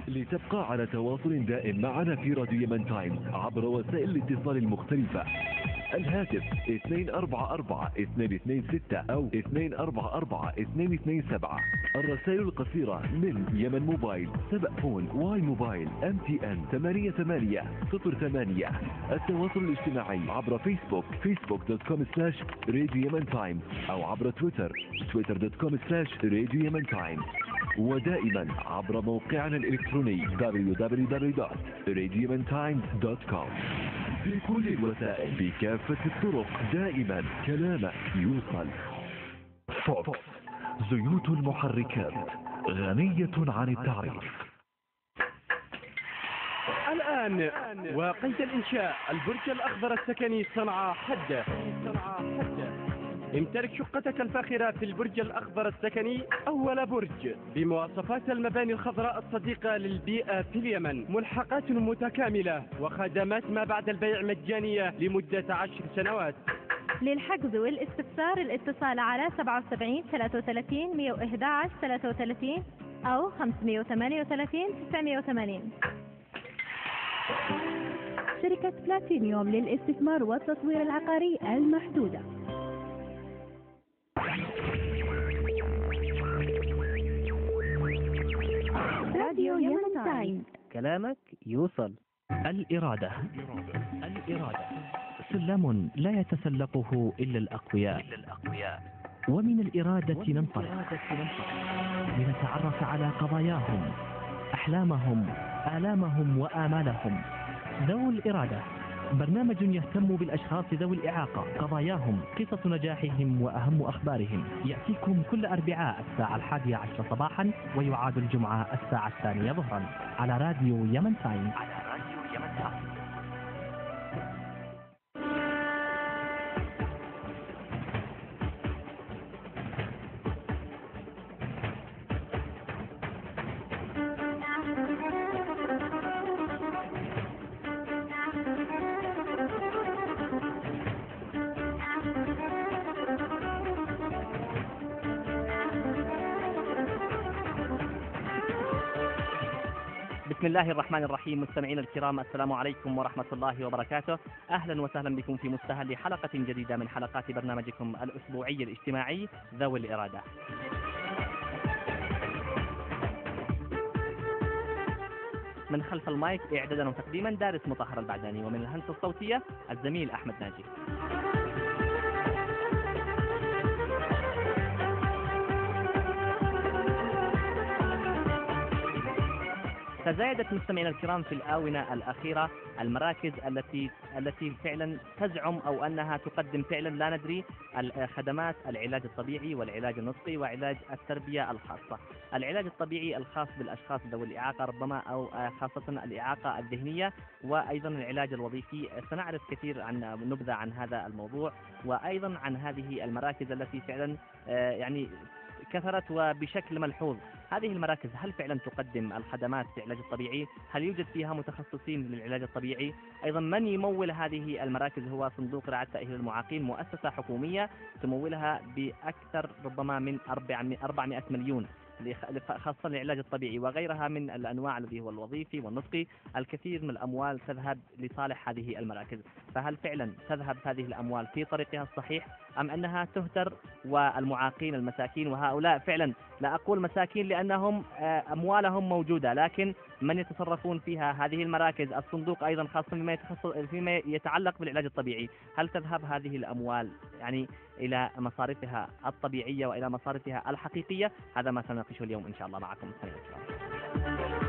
لتبقى على تواصل دائم معنا في راديو يمن تايمز عبر وسائل الاتصال المختلفة: الهاتف 244-226 أو 244-227. الرسائل القصيرة من يمن موبايل، سبأفون، واي موبايل، MTN 8808. التواصل الاجتماعي عبر فيسبوك facebook.com/راديو يمن تايمز، أو عبر تويتر twitter.com/راديو يمن تايمز. ودائما عبر موقعنا الإلكتروني www.radioyementimes.com. بكل الوسائل بكافة الطرق دائما كلامك يوصل. فوكس، زيوت المحركات غنية عن التعريف. الآن وقيد الإنشاء البرج الأخضر السكني صنعاء حدة. امتلك شقتك الفاخرة في البرج الأخضر السكني، أول برج بمواصفات المباني الخضراء الصديقة للبيئة في اليمن، ملحقات متكاملة وخدمات ما بعد البيع مجانية لمدة 10 سنوات. للحجز والاستفسار الاتصال على 77 33 111 33 أو 538 980. شركة بلاتينيوم للاستثمار والتطوير العقاري المحدودة. راديو يمن تايم، كلامك يوصل. الإرادة سلم لا يتسلقه إلا الأقوياء، ومن الإرادة ننطلق لنتعرف على قضاياهم، أحلامهم، آلامهم وآمالهم. ذو الإرادة برنامج يهتم بالأشخاص ذوي الإعاقة، قضاياهم، قصص نجاحهم وأهم أخبارهم. يأتيكم كل أربعاء الساعة 11 صباحا، ويعاد الجمعة الساعة 2 ظهرا على راديو يمن تايم. بسم الله الرحمن الرحيم. مستمعينا الكرام، السلام عليكم ورحمة الله وبركاته. أهلا وسهلا بكم في مستهل حلقة جديدة من حلقات برنامجكم الأسبوعي الاجتماعي ذوي الإرادة. من خلف المايك إعدادا وتقديما دارس مطهر البعداني، ومن الهندسة الصوتية الزميل أحمد ناجي. تزايدت مستمعينا الكرام في الآونة الأخيرة المراكز التي فعلا تزعم أو أنها تقدم فعلا لا ندري خدمات العلاج الطبيعي والعلاج النطقي وعلاج التربية الخاصة. العلاج الطبيعي الخاص بالأشخاص ذوي الإعاقة ربما، أو خاصة الإعاقة الذهنية، وأيضا العلاج الوظيفي. سنعرف كثير عن نبذة عن هذا الموضوع، وأيضا عن هذه المراكز التي فعلا يعني كثرت وبشكل ملحوظ. هذه المراكز هل فعلا تقدم الخدمات في العلاج الطبيعي؟ هل يوجد فيها متخصصين للعلاج الطبيعي؟ أيضا من يمول هذه المراكز هو صندوق رعاية تأهيل المعاقين، مؤسسة حكومية تمولها بأكثر ربما من 400 مليون خاصة للعلاج الطبيعي وغيرها من الأنواع الذي هو الوظيفي والنطقي. الكثير من الأموال تذهب لصالح هذه المراكز، فهل فعلا تذهب هذه الأموال في طريقها الصحيح أم أنها تهدر والمعاقين المساكين؟ وهؤلاء فعلا لا أقول مساكين لأنهم أموالهم موجودة، لكن من يتصرفون فيها هذه المراكز، الصندوق أيضا خاصة فيما يتعلق بالعلاج الطبيعي، هل تذهب هذه الأموال يعني إلى مصارفها الطبيعية وإلى مصارفها الحقيقية؟ هذا ما سنناقشه اليوم إن شاء الله معكم مستمعينا الكرام.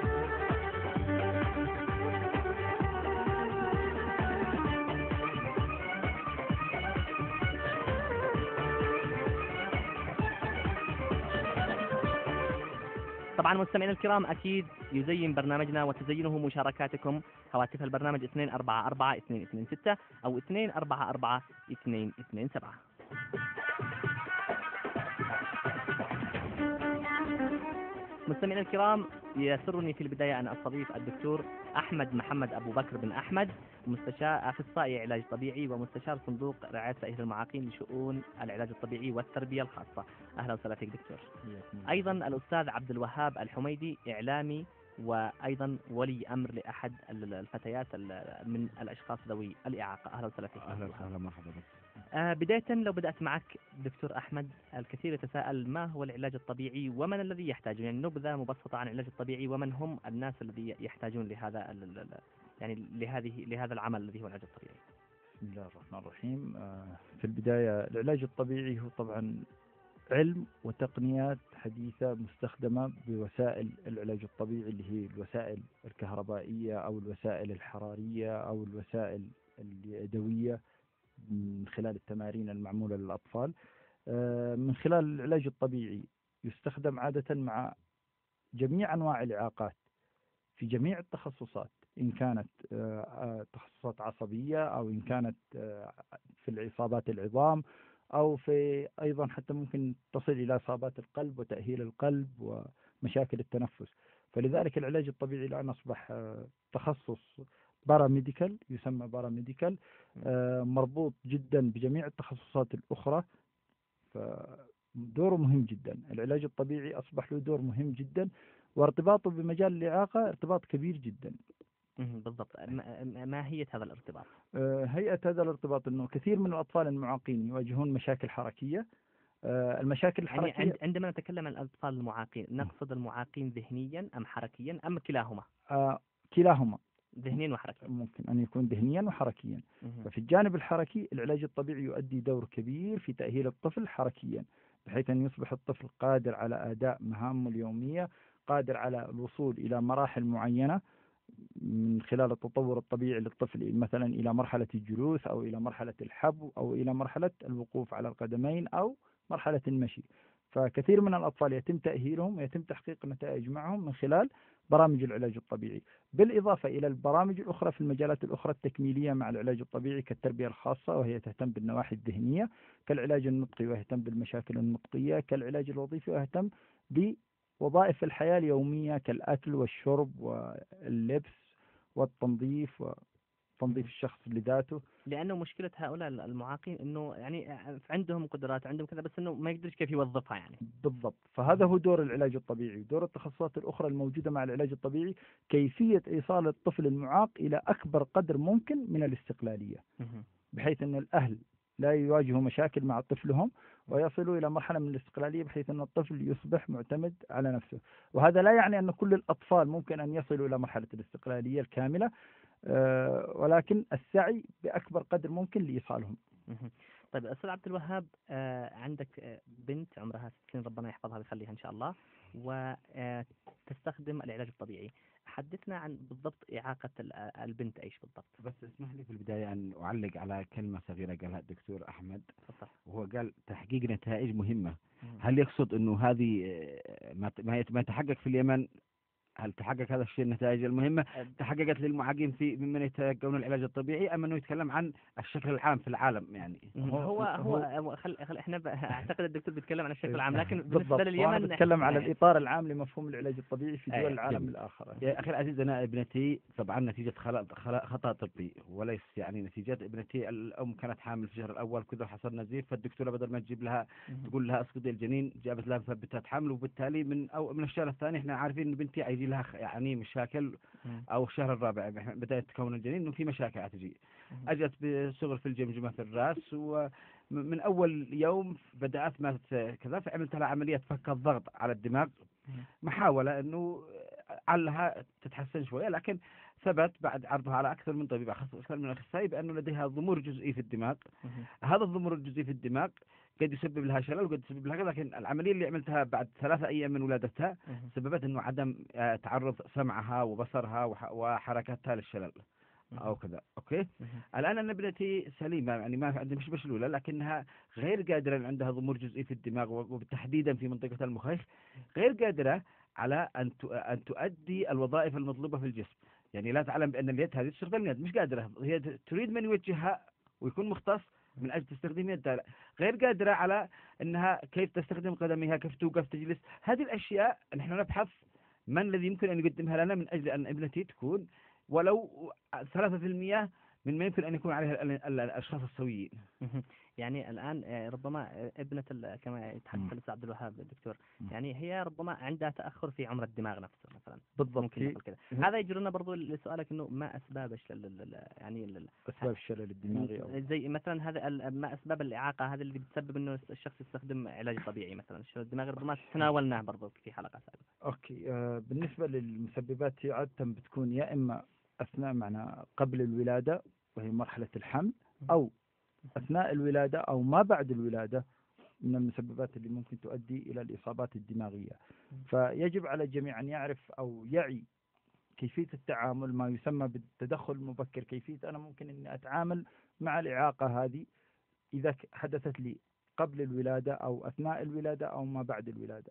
طبعا مستمعينا الكرام، أكيد يزين برنامجنا وتزينه مشاركاتكم. هواتف البرنامج 244-226 أو 244-227. مستمعينا الكرام، يسرني في البداية أن أستضيف الدكتور أحمد محمد أبو بكر بن أحمد، مستشار أخصائي علاج طبيعي ومستشار صندوق رعاية تأهيل المعاقين لشؤون العلاج الطبيعي والتربية الخاصة. أهلا وسهلا فيك دكتور. أيضا الأستاذ عبد الوهاب الحميدي، إعلامي وأيضا ولي أمر لأحد الفتيات من الأشخاص ذوي الإعاقة. أهلا وسهلا فيك. أهلا وسهلا، مرحبا بك. بداية لو بدأت معك دكتور أحمد، الكثير يتساءل ما هو العلاج الطبيعي ومن الذي يحتاج، يعني نبذة مبسطة عن العلاج الطبيعي ومن هم الناس الذي يحتاجون لهذا يعني لهذا العمل الذي هو العلاج الطبيعي. بسم الله الرحمن الرحيم. في البداية العلاج الطبيعي هو طبعا علم وتقنيات حديثة مستخدمة بوسائل العلاج الطبيعي، اللي هي الوسائل الكهربائية أو الوسائل الحرارية أو الوسائل اليدوية، من خلال التمارين المعمولة للأطفال. من خلال العلاج الطبيعي يستخدم عادة مع جميع أنواع الإعاقات في جميع التخصصات، إن كانت تخصصات عصبية أو إن كانت في الإصابات العظام أو في أيضا حتى ممكن تصل إلى إصابات القلب وتأهيل القلب ومشاكل التنفس. فلذلك العلاج الطبيعي الآن أصبح تخصص باراميديكال، يسمى باراميديكال، مربوط جدا بجميع التخصصات الأخرى. فدوره مهم جدا، العلاج الطبيعي أصبح له دور مهم جدا، وارتباطه بمجال الإعاقة ارتباط كبير جدا. بالضبط. ما هي هذا الارتباط؟ هيئة هذا الارتباط أنه كثير من الأطفال المعاقين يواجهون مشاكل حركية. المشاكل الحركية، يعني عندما نتكلم عن الأطفال المعاقين نقصد المعاقين ذهنيا أم حركيا أم كلاهما؟ كلاهما، ذهنيا وحركيا. ممكن أن يكون ذهنيا وحركيا. ففي الجانب الحركي العلاج الطبيعي يؤدي دور كبير في تأهيل الطفل حركيا، بحيث أن يصبح الطفل قادر على أداء مهامه اليومية، قادر على الوصول إلى مراحل معينة من خلال التطور الطبيعي للطفل، مثلا إلى مرحلة الجلوس أو إلى مرحلة الحبو أو إلى مرحلة الوقوف على القدمين أو مرحلة المشي. فكثير من الأطفال يتم تأهيلهم ويتم تحقيق نتائج معهم من خلال برامج العلاج الطبيعي، بالإضافة إلى البرامج الأخرى في المجالات الأخرى التكميلية مع العلاج الطبيعي، كالتربية الخاصة وهي تهتم بالنواحي الذهنية، كالعلاج النطقي ويهتم بالمشاكل النطقية، كالعلاج الوظيفي ويهتم بوظائف الحياة اليومية كالأكل والشرب واللبس والتنظيف وتنظيف الشخص لذاته. لأنه مشكلة هؤلاء المعاقين إنه يعني عندهم قدرات، عندهم كذا، بس إنه ما يقدرش كيف يوظفها يعني. بالضبط. فهذا هو دور العلاج الطبيعي. دور التخصصات الأخرى الموجودة مع العلاج الطبيعي كيفية إيصال الطفل المعاق إلى أكبر قدر ممكن من الاستقلالية، بحيث أن الأهل لا يواجهوا مشاكل مع طفلهم ويصلوا إلى مرحلة من الاستقلالية، بحيث أن الطفل يصبح معتمد على نفسه. وهذا لا يعني أن كل الأطفال ممكن أن يصلوا إلى مرحلة الاستقلالية الكاملة، ولكن السعي بأكبر قدر ممكن لإيصالهم. طيب أستاذ عبد الوهاب، عندك بنت عمرها 6 سنين، ربنا يحفظها ويخليها إن شاء الله، وتستخدم العلاج الطبيعي. حدثنا عن بالضبط إعاقة البنت إيش بالضبط؟ بس اسمح لي في البداية أن أعلق على كلمة صغيرة قالها الدكتور أحمد. وهو قال تحقيق نتائج مهمة. هل يقصد أنه هذه ما يتحقق في اليمن؟ هل تحقق هذا الشيء النتائج المهمة تحققت للمعاقين في ممن يتلقون العلاج الطبيعي، أم أنه يتكلم عن الشكل العام في العالم؟ يعني هو احنا اعتقد الدكتور بيتكلم عن الشكل العام، لكن بالنسبة لليمن نتكلم على الإطار العام لمفهوم العلاج الطبيعي في دول العالم الآخر. يا أخي العزيز، أنا ابنتي طبعا نتيجة خطأ طبي، وليس يعني نتيجة ابنتي الأم كانت حامل في الشهر الأول كذا حصل نزيف، فالدكتورة بدل ما تجيب لها تقول لها اسقطي الجنين جابت لها مثبتات حمل، وبالتالي من الشهر الثاني احنا عارفين إن بنتي هيجي لها يعني مشاكل، أو الشهر الرابع بدأت تكون الجنين إنه في مشاكل هتجي. أجت بصغر في الجمجمة في الرأس، ومن أول يوم بدأت ما كذا، فعملت لها عملية فك الضغط على الدماغ، محاولة إنه علها تتحسن شوية، لكن ثبت بعد عرضها على أكثر من طبيب أكثر من أخصائي بأنه لديها ضمور جزئي في الدماغ. هذا الضمور الجزئي في الدماغ قد يسبب لها شلل وقد يسبب لها، لكن العملية اللي عملتها بعد 3 أيام من ولادتها سببت إنه عدم تعرض سمعها وبصرها وحركتها للشلل أو كذا. أوكي. الآن أن ابنتي سليمة، يعني ما عندها مش مشلولة، لكنها غير قادرة، عندها ضمور جزئي في الدماغ وتحديدا في منطقة المخيخ، غير قادرة على أن تؤدي الوظائف المطلوبة في الجسم. يعني لا تعلم بأن اليد هذه تشتغل اليد، مش قادرة، هي تريد من يوجهها ويكون مختص من أجل تستخدم يدها، غير قادرة على أنها كيف تستخدم قدميها، كيف توقف تجلس. هذه الأشياء نحن نبحث من الذي يمكن أن يقدمها لنا من أجل أن ابنتي تكون ولو 3% من ما يمكن أن يكون عليها الأشخاص السويين. يعني الآن ربما ابنة كما يتحدث الأستاذ عبد الوهاب الدكتور، يعني هي ربما عندها تأخر في عمر الدماغ نفسه مثلا. بالضبط. ممكن نقول كذا. هذا يجرنا برضو لسؤالك إنه ما أسباب أسباب الشلل الدماغي أو زي مثلا هذا ما أسباب الإعاقة هذا اللي بتسبب إنه الشخص يستخدم علاج طبيعي مثلا الشلل الدماغي، ربما تناولناه برضو في حلقة سابقة. أوكي. بالنسبة للمسببات هي عادة بتكون يا إما أثناء معنا قبل الولادة وهي مرحلة الحمل، أو أثناء الولادة أو ما بعد الولادة، من المسببات اللي ممكن تؤدي إلى الإصابات الدماغية. فيجب على الجميع أن يعرف أو يعي كيفية التعامل، ما يسمى بالتدخل المبكر، كيفية أنا ممكن أني أتعامل مع الإعاقة هذه إذا حدثت لي قبل الولادة أو أثناء الولادة أو ما بعد الولادة.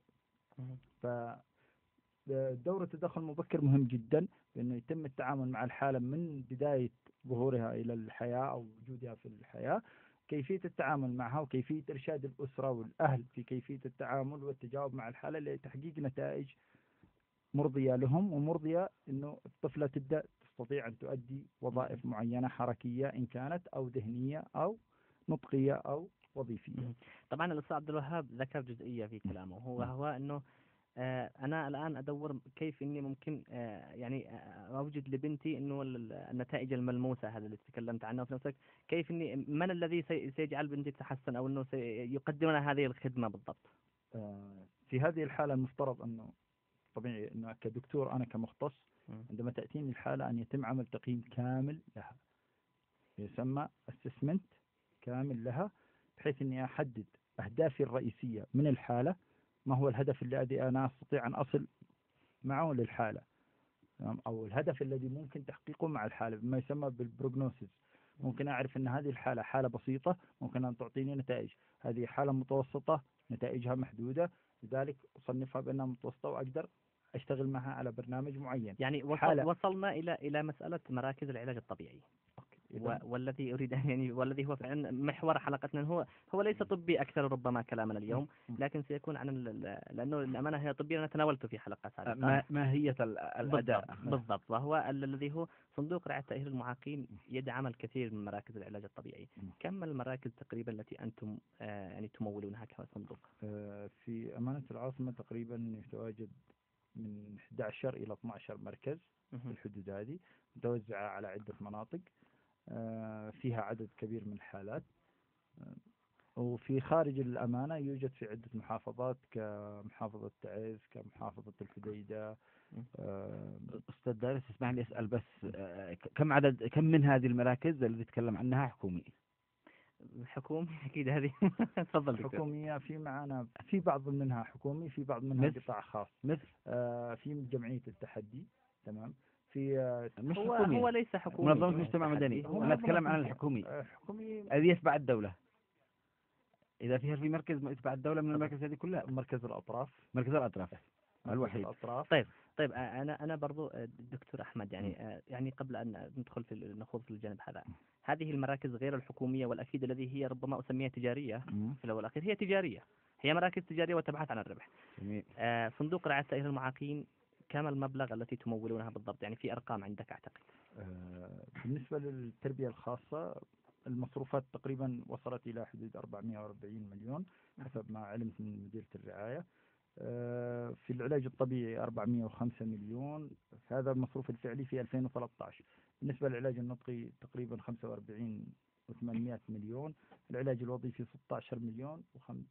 فدور التدخل المبكر مهم جدا، لأنه يتم التعامل مع الحالة من بداية ظهورها إلى الحياة أو وجودها في الحياة، كيفية التعامل معها وكيفية إرشاد الأسرة والأهل في كيفية التعامل والتجاوب مع الحالة لتحقيق نتائج مرضية لهم ومرضية إنه الطفلة تبدأ تستطيع أن تؤدي وظائف معينة حركية إن كانت أو ذهنية أو نطقية أو وظيفية. طبعا الأستاذ عبد الوهاب ذكر جزئية في كلامه، هو أنه أنا الآن أدور كيف إني ممكن يعني أوجد لبنتي إنه النتائج الملموسة هذا اللي تكلمت عنه في نفسك، كيف إني من الذي سيجعل بنتي تتحسن أو إنه سيقدم لنا هذه الخدمة بالضبط. في هذه الحالة المفترض أنه طبيعي أنه كدكتور أنا كمختص عندما تأتيني الحالة أن يتم عمل تقييم كامل لها، يسمى assessment كامل لها، بحيث أني أحدد أهدافي الرئيسية من الحالة، ما هو الهدف الذي أنا أستطيع أن أصل معه للحالة، أو الهدف الذي ممكن تحقيقه مع الحالة بما يسمى بالبروجنوسيس. ممكن أعرف أن هذه الحالة حالة بسيطة ممكن أن تعطيني نتائج، هذه حالة متوسطة نتائجها محدودة، لذلك أصنفها بأنها متوسطة وأقدر أشتغل معها على برنامج معين. يعني وصلنا إلى مسألة مراكز العلاج الطبيعي. والذي أريد يعني والذي هو فعلا محور حلقتنا هو ليس طبي أكثر ربما كلامنا اليوم، لكن سيكون عن لأنه الأمانة هي طبية أنا تناولته في حلقة سابقة ماهية الأداء. بالضبط. وهو الذي هو صندوق رعاية تأهيل المعاقين يدعم الكثير من مراكز العلاج الطبيعي. كم المراكز تقريبا التي أنتم يعني تمولونها كصندوق؟ في أمانة العاصمة تقريبا يتواجد من 11 إلى 12 مركز في الحدود هذه، متوزعة على عدة مناطق فيها عدد كبير من الحالات. وفي خارج الأمانة يوجد في عدة محافظات كمحافظة تعز، كمحافظة الحديدة. أستاذ دارس اسمح لي أسأل بس كم من هذه المراكز اللي تتكلم عنها حكومي؟ حكومي أكيد هذه تفضل. حكومية في معنا، في بعض منها حكومي، في بعض منها قطاع خاص، مثل في جمعية التحدي. تمام. في مش هو ليس حكومي، منظمة مجتمع مدني. أنا أتكلم عن الحكومي الذي يتبع الدولة. إذا في مركز يتبع الدولة من المراكز هذه كلها، مركز الأطراف الوحيد. طيب أنا برضو الدكتور أحمد يعني قبل أن نخوض في الجانب هذه المراكز غير الحكومية والأكيد الذي هي ربما أسميها تجارية في الأول والأخير، هي تجارية، هي مراكز تجارية وتبحث عن الربح. صندوق رعاية تأهيل المعاقين كم المبلغ التي تمولونها بالضبط؟ يعني في أرقام عندك أعتقد. بالنسبة للتربية الخاصة المصروفات تقريبا وصلت إلى حدود 440 مليون حسب ما علمت من مديرية الرعاية. في العلاج الطبيعي 405 مليون، هذا المصروف الفعلي في 2013. بالنسبة للعلاج النطقي تقريبا 45 و800 مليون، العلاج الوظيفي 16 مليون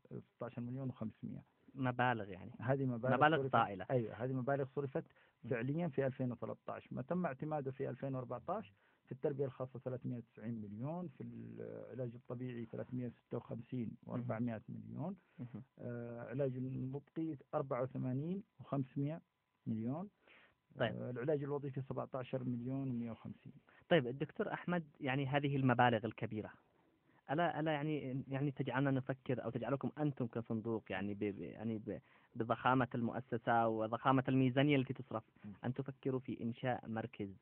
و500. مبالغ يعني هذه مبالغ طائلة. أيوة، هذه مبالغ صرفت فعليا في 2013. ما تم اعتماده في 2014 في التربية الخاصة 390 مليون، في العلاج الطبيعي 356 و400 مليون، علاج النطقي 84 و500 مليون. طيب. العلاج الوظيفي 17 مليون و150. طيب الدكتور أحمد، يعني هذه المبالغ الكبيرة ألا يعني تجعلنا نفكر أو تجعلكم أنتم كصندوق يعني بضخامة المؤسسة وضخامة الميزانية التي تصرف أن تفكروا في إنشاء مركز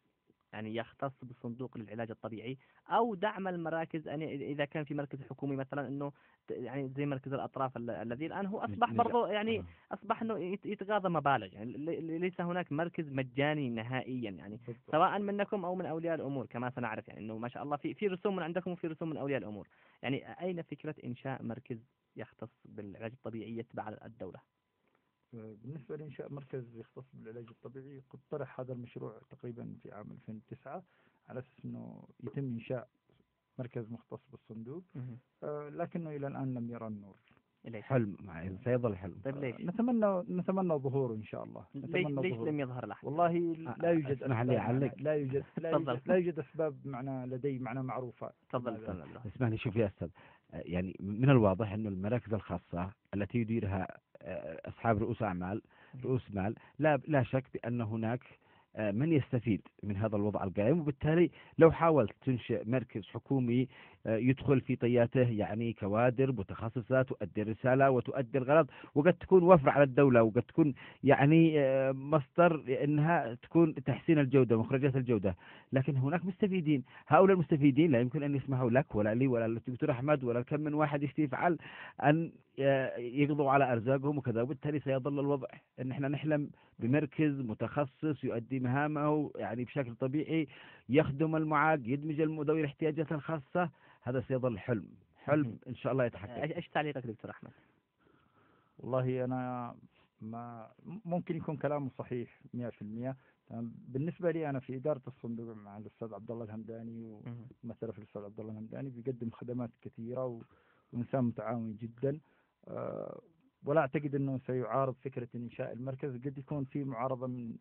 يعني يختص بالصندوق للعلاج الطبيعي، أو دعم المراكز، يعني إذا كان في مركز حكومي مثلا إنه يعني زي مركز الأطراف الذي الآن هو أصبح برضو يعني أصبح إنه يتغاضى مبالغ، يعني ليس هناك مركز مجاني نهائيا، يعني سواء منكم أو من أولياء الأمور كما سنعرف، يعني إنه ما شاء الله في رسوم من عندكم وفي رسوم من أولياء الأمور. يعني أين فكرة إنشاء مركز يختص بالعلاج الطبيعي يتبع الدولة؟ بالنسبة لإنشاء مركز يختص بالعلاج الطبيعي، قد طرح هذا المشروع تقريبا في عام 2009 على أساس أنه يتم إنشاء مركز مختص بالصندوق، لكنه إلى الآن لم يرى النور. حلم سيظل حلم. طيب ليش؟ نتمنى ظهوره إن شاء الله. ليش لم يظهر له؟ والله لا يوجد لا يوجد أسباب لدي معروفة. تفضل. اسمح لي، شوف يا أستاذ، يعني من الواضح أن المراكز الخاصة التي يديرها أصحاب رؤوس مال، لا شك بأن هناك من يستفيد من هذا الوضع القائم، وبالتالي لو حاولت تنشئ مركز حكومي يدخل في طياته يعني كوادر متخصصة تؤدي الرسالة وتؤدي الغرض، وقد تكون وفر على الدولة، وقد تكون يعني مصدر انها تكون تحسين الجودة ومخرجات الجودة، لكن هناك مستفيدين. هؤلاء المستفيدين لا يمكن ان يسمحوا لك ولا لي ولا للدكتور احمد ولا كم من واحد يفعل ان يقضوا على ارزاقهم وكذا، وبالتالي سيظل الوضع ان احنا نحلم بمركز متخصص يؤدي مهامه يعني بشكل طبيعي، يخدم المعاق، يدمج ذوي الاحتياجات الخاصة. هذا سيظل حلم إن شاء الله يتحقق. إيش تعليقك دكتور أحمد؟ والله أنا ما ممكن يكون كلامه صحيح 100%. بالنسبة لي أنا في إدارة الصندوق مع الأستاذ عبد الله الهمداني، ومثلا في الأستاذ عبد الله الهمداني بيقدم خدمات كثيرة وإنسان متعاون جدا، ولا أعتقد أنه سيعارض فكرة إنشاء المركز. قد يكون في معارضة من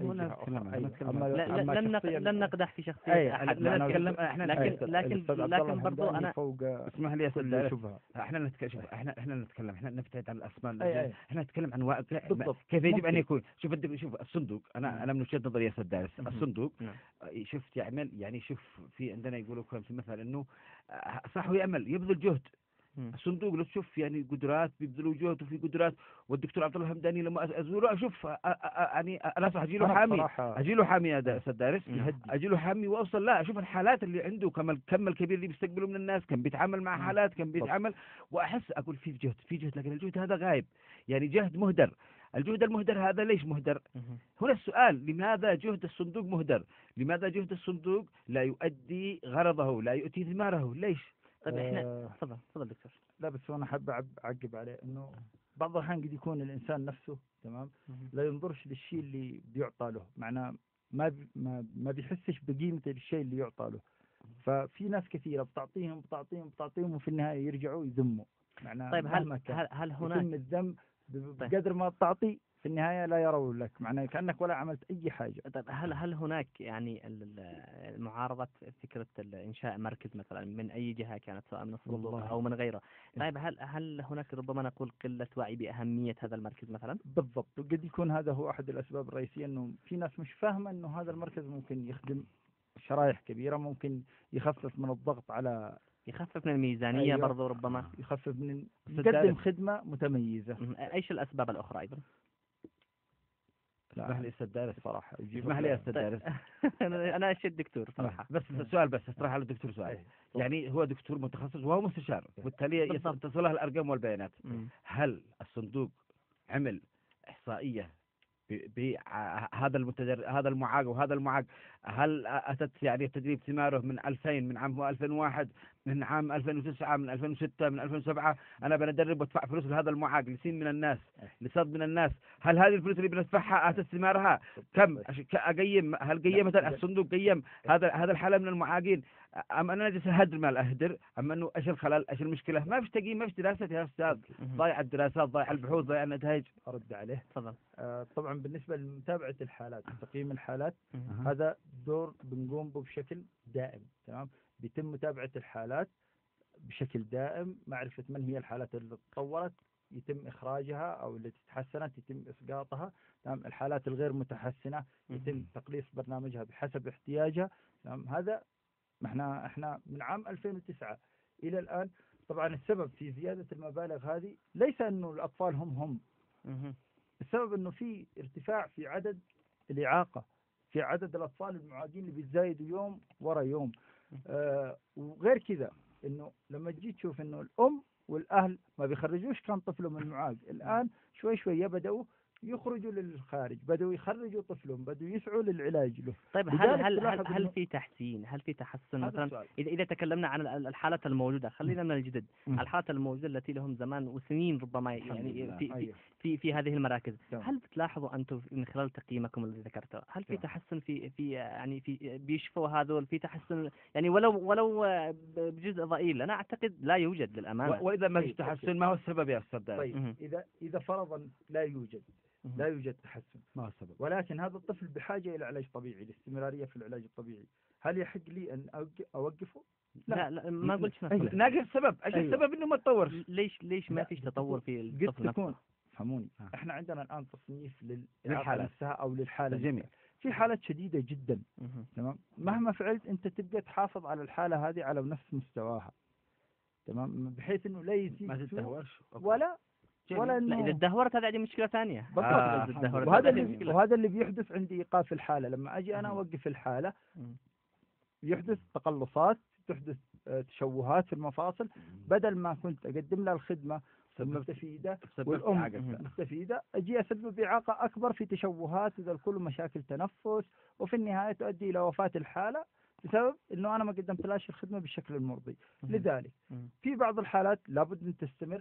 لن نقدح في شخصية أحد، لكن برضو أنا اسمح لي احنا نتكلم احنا نبتعد عن الأسماء، احنا نتكلم عن واقع كيف يجب أن يكون. شوف الصندوق، أنا من وجهة نظري يا أستاذ دارس، الصندوق شفت يعمل، يعني شوف في عندنا يقولوا كم في مثل إنه صح ويعمل يبذل جهد. الصندوق لو تشوف يعني قدرات بيبذلوا جهد وفي قدرات، والدكتور عبد الله الهمداني لما ازوره اشوف يعني انا صح اجي له حامي يا استاذ دارس، اجي له حامي واوصل لا اشوف الحالات اللي عنده، كم الكبير اللي بيستقبله من الناس، كم بيتعامل مع حالات، كم بيتعامل، واحس اقول في جهد لكن الجهد هذا غايب، يعني جهد مهدر. الجهد المهدر هذا ليش مهدر؟ هنا السؤال، لماذا جهد الصندوق مهدر؟ لماذا جهد الصندوق لا يؤدي غرضه، لا يؤتي ثماره؟ ليش؟ طيب احنا تفضل دكتور. لا بس انا حاب اعقب عليه انه بعض الاحيان قد يكون الانسان نفسه تمام لا ينظرش للشيء اللي بيعطى له، معناه ما بيحسش بقيمة الشيء اللي يعطى له. ففي ناس كثيرة بتعطيهم وفي النهاية يرجعوا يذموا. معناه طيب هل هناك يتم الذم بقدر ما تعطي، في النهاية لا يروا لك، معناه كأنك ولا عملت أي حاجة. طيب هل هناك يعني معارضة فكرة إنشاء مركز مثلا من أي جهة كانت، سواء من الصندوق أو من غيره؟ طيب هل هناك ربما نقول قلة وعي بأهمية هذا المركز مثلا؟ بالضبط، وقد يكون هذا هو أحد الأسباب الرئيسية، إنه في ناس مش فاهمة إنه هذا المركز ممكن يخدم شرائح كبيرة، ممكن يخفف من الضغط على، يخفف من الميزانية. أيوة. برضو ربما يخفف يقدم خدمة متميزة. ايش الأسباب الأخرى أيضا؟ اسمح لي أستاذ دارس صراحة، اسمح لي يا أستاذ دارس. أنا أشد دكتور صراحة. بس السؤال، بس اطرح على الدكتور سؤال. يعني هو دكتور متخصص وهو مستشار، وبالتالي تصله الأرقام والبيانات. هل الصندوق عمل إحصائية هذا المعاق وهذا المعاق، هل أتت يعني تدريب ثماره من 2000، من عام 2001، من عام 2009، من 2006، من 2007؟ أنا بندرب وادفع فلوس لهذا المعاق لسين من الناس، لصد من الناس. هل هذه الفلوس اللي بندفعها أتت ثمارها؟ كم أقيم؟ هل قيمت الصندوق قيم هذا الحالة من المعاقين؟ أم أنا جالس أهدر مال أهدر؟ أم أنه إيش الخلل؟ إيش المشكلة؟ ما فيش تقييم، ما فيش دراسات يا أستاذ. ضايع الدراسات، ضايع البحوث، ضايع النتائج. أرد عليه. تفضل. طبعا بالنسبة لمتابعة الحالات، تقييم الحالات، هذا دور بنقوم به بشكل دائم. تمام، بيتم متابعة الحالات بشكل دائم، معرفة من هي الحالات اللي تطورت يتم إخراجها، أو اللي تحسنت يتم إسقاطها. تمام، الحالات الغير متحسنة يتم تقليص برنامجها بحسب احتياجها. تمام، هذا احنا من عام 2009 إلى الآن. طبعا السبب في زيادة المبالغ هذه ليس أنه الأطفال هم السبب، أنه في ارتفاع في عدد الإعاقة في عدد الأطفال المعاقين اللي بيتزايدوا يوم ورا يوم. وغير كذا إنه لما تجي تشوف إنه الأم والأهل ما بيخرجوش كان طفلهم المعاق، الآن شوي شوي بدأوا يخرجوا للخارج، بدأوا يخرجوا طفلهم، بدأوا يسعوا للعلاج له. طيب هل في تحسين، هل في تحسن مثلا إذا تكلمنا عن الحالات الموجودة، خلينا من الجدد، الحالات الموجودة التي لهم زمان وسنين ربما يعني في هذه المراكز، هل بتلاحظوا أنتم من خلال تقييمكم الذي ذكرته هل في تحسن في يعني في بيشفوا هذول، في تحسن يعني ولو بجزء ضئيل؟ أنا أعتقد لا يوجد للأمانة. وإذا ما في تحسن ما هو السبب يا أستاذ دارس؟ طيب إذا فرضا لا يوجد تحسن، ما هو السبب؟ ولكن هذا الطفل بحاجة إلى علاج طبيعي، الاستمرارية في العلاج الطبيعي. هل يحق لي أن أوقفه؟ لا ما قلتش ناقص السبب. ايش السبب انه ما تطورش؟ ليش ما فيش تطور في الطفل نفسه؟ فهموني، احنا عندنا الآن تصنيف للحالة نفسها أو للحالة الجميع. في حالات شديدة جدا، تمام، مهما فعلت أنت تبقى تحافظ على الحالة هذه على نفس مستواها، تمام، بحيث إنه لا يزيد ما تتدهورش ولا لا إذا تدهورت هذه مشكلة ثانية. وهذا اللي بيحدث عند إيقاف الحالة. لما أجي أنا أوقف الحالة يحدث تقلصات، تحدث تشوهات في المفاصل، بدل ما كنت أقدم لها الخدمة مستفيدة والأم مستفيدة، أجي أسبب إعاقة أكبر في تشوهات وذا الكل مشاكل تنفس، وفي النهاية تؤدي إلى وفاة الحالة بسبب إنه أنا ما قدمت لهاش الخدمة بالشكل المرضي. لذلك في بعض الحالات لابد أن تستمر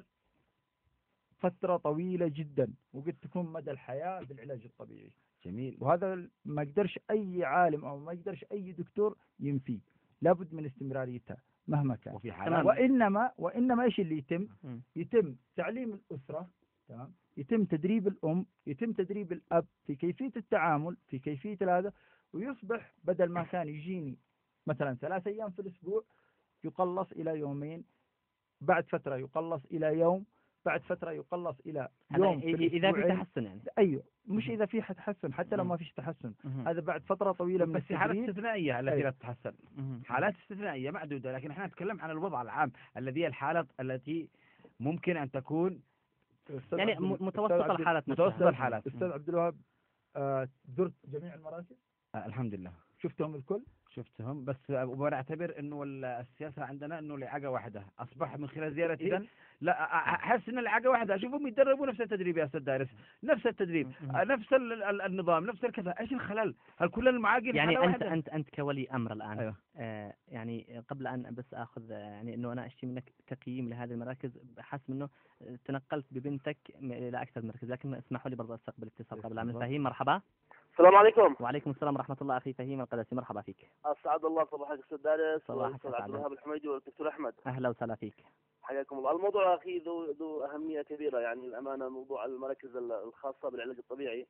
فترة طويلة جدا، وقد تكون مدى الحياة بالعلاج الطبيعي. جميل. وهذا ما يقدرش أي عالم أو ما يقدرش أي دكتور ينفيه، لابد من استمراريتها مهما كان. وفي حالات وإنما إيش اللي يتم تعليم الأسرة، تمام، يتم تدريب الأم، يتم تدريب الأب في كيفية التعامل، في كيفية هذا، ويصبح بدل ما كان يجيني مثلا 3 أيام في الأسبوع يقلص إلى يومين، بعد فترة يقلص إلى يوم، بعد فترة يقلص إلى يوم إذا في تحسن يعني. أيوه، مش إذا في تحسن، حتى لو ما فيش تحسن، هذا بعد فترة طويلة من التدريب. حالات استثنائية التي لا تتحسن، حالات استثنائية معدودة، لكن احنا نتكلم عن الوضع العام الذي هي الحالات التي ممكن أن تكون يعني متوسط الحالات. أستاذ عبد الوهاب، زرت جميع المراكز؟ الحمد لله. شفتهم الكل؟ شفتهم، بس وانا اعتبر انه السياسه عندنا انه لعقه واحده، اصبح من خلال زيارتي إذن لا احس ان العقه واحده، اشوفهم يتدربوا نفس التدريب يا استاذ دارس، نفس التدريب، نفس النظام، نفس الكذا. ايش الخلل؟ هل كل المعاقين يعني انت كولي امر الان؟ أيوه. يعني قبل ان بس اخذ يعني انه انا اشتي منك تقييم لهذه المراكز، حسب انه تنقلت ببنتك الى اكثر من مركز، لكن اسمحوا لي برضه استقبل اتصال قبل عن فهيم. مرحبا. السلام عليكم. وعليكم السلام ورحمة الله. أخي فهيم القدسي، مرحبا فيك. أسعد الله صباحك أستاذ دارس، صباحك أستاذ عبد الوهاب الحميدي والدكتور أحمد. أهلا وسهلا فيك. حياكم الله. الموضوع أخي ذو أهمية كبيرة، يعني الأمانة، موضوع المراكز الخاصة بالعلاج الطبيعي.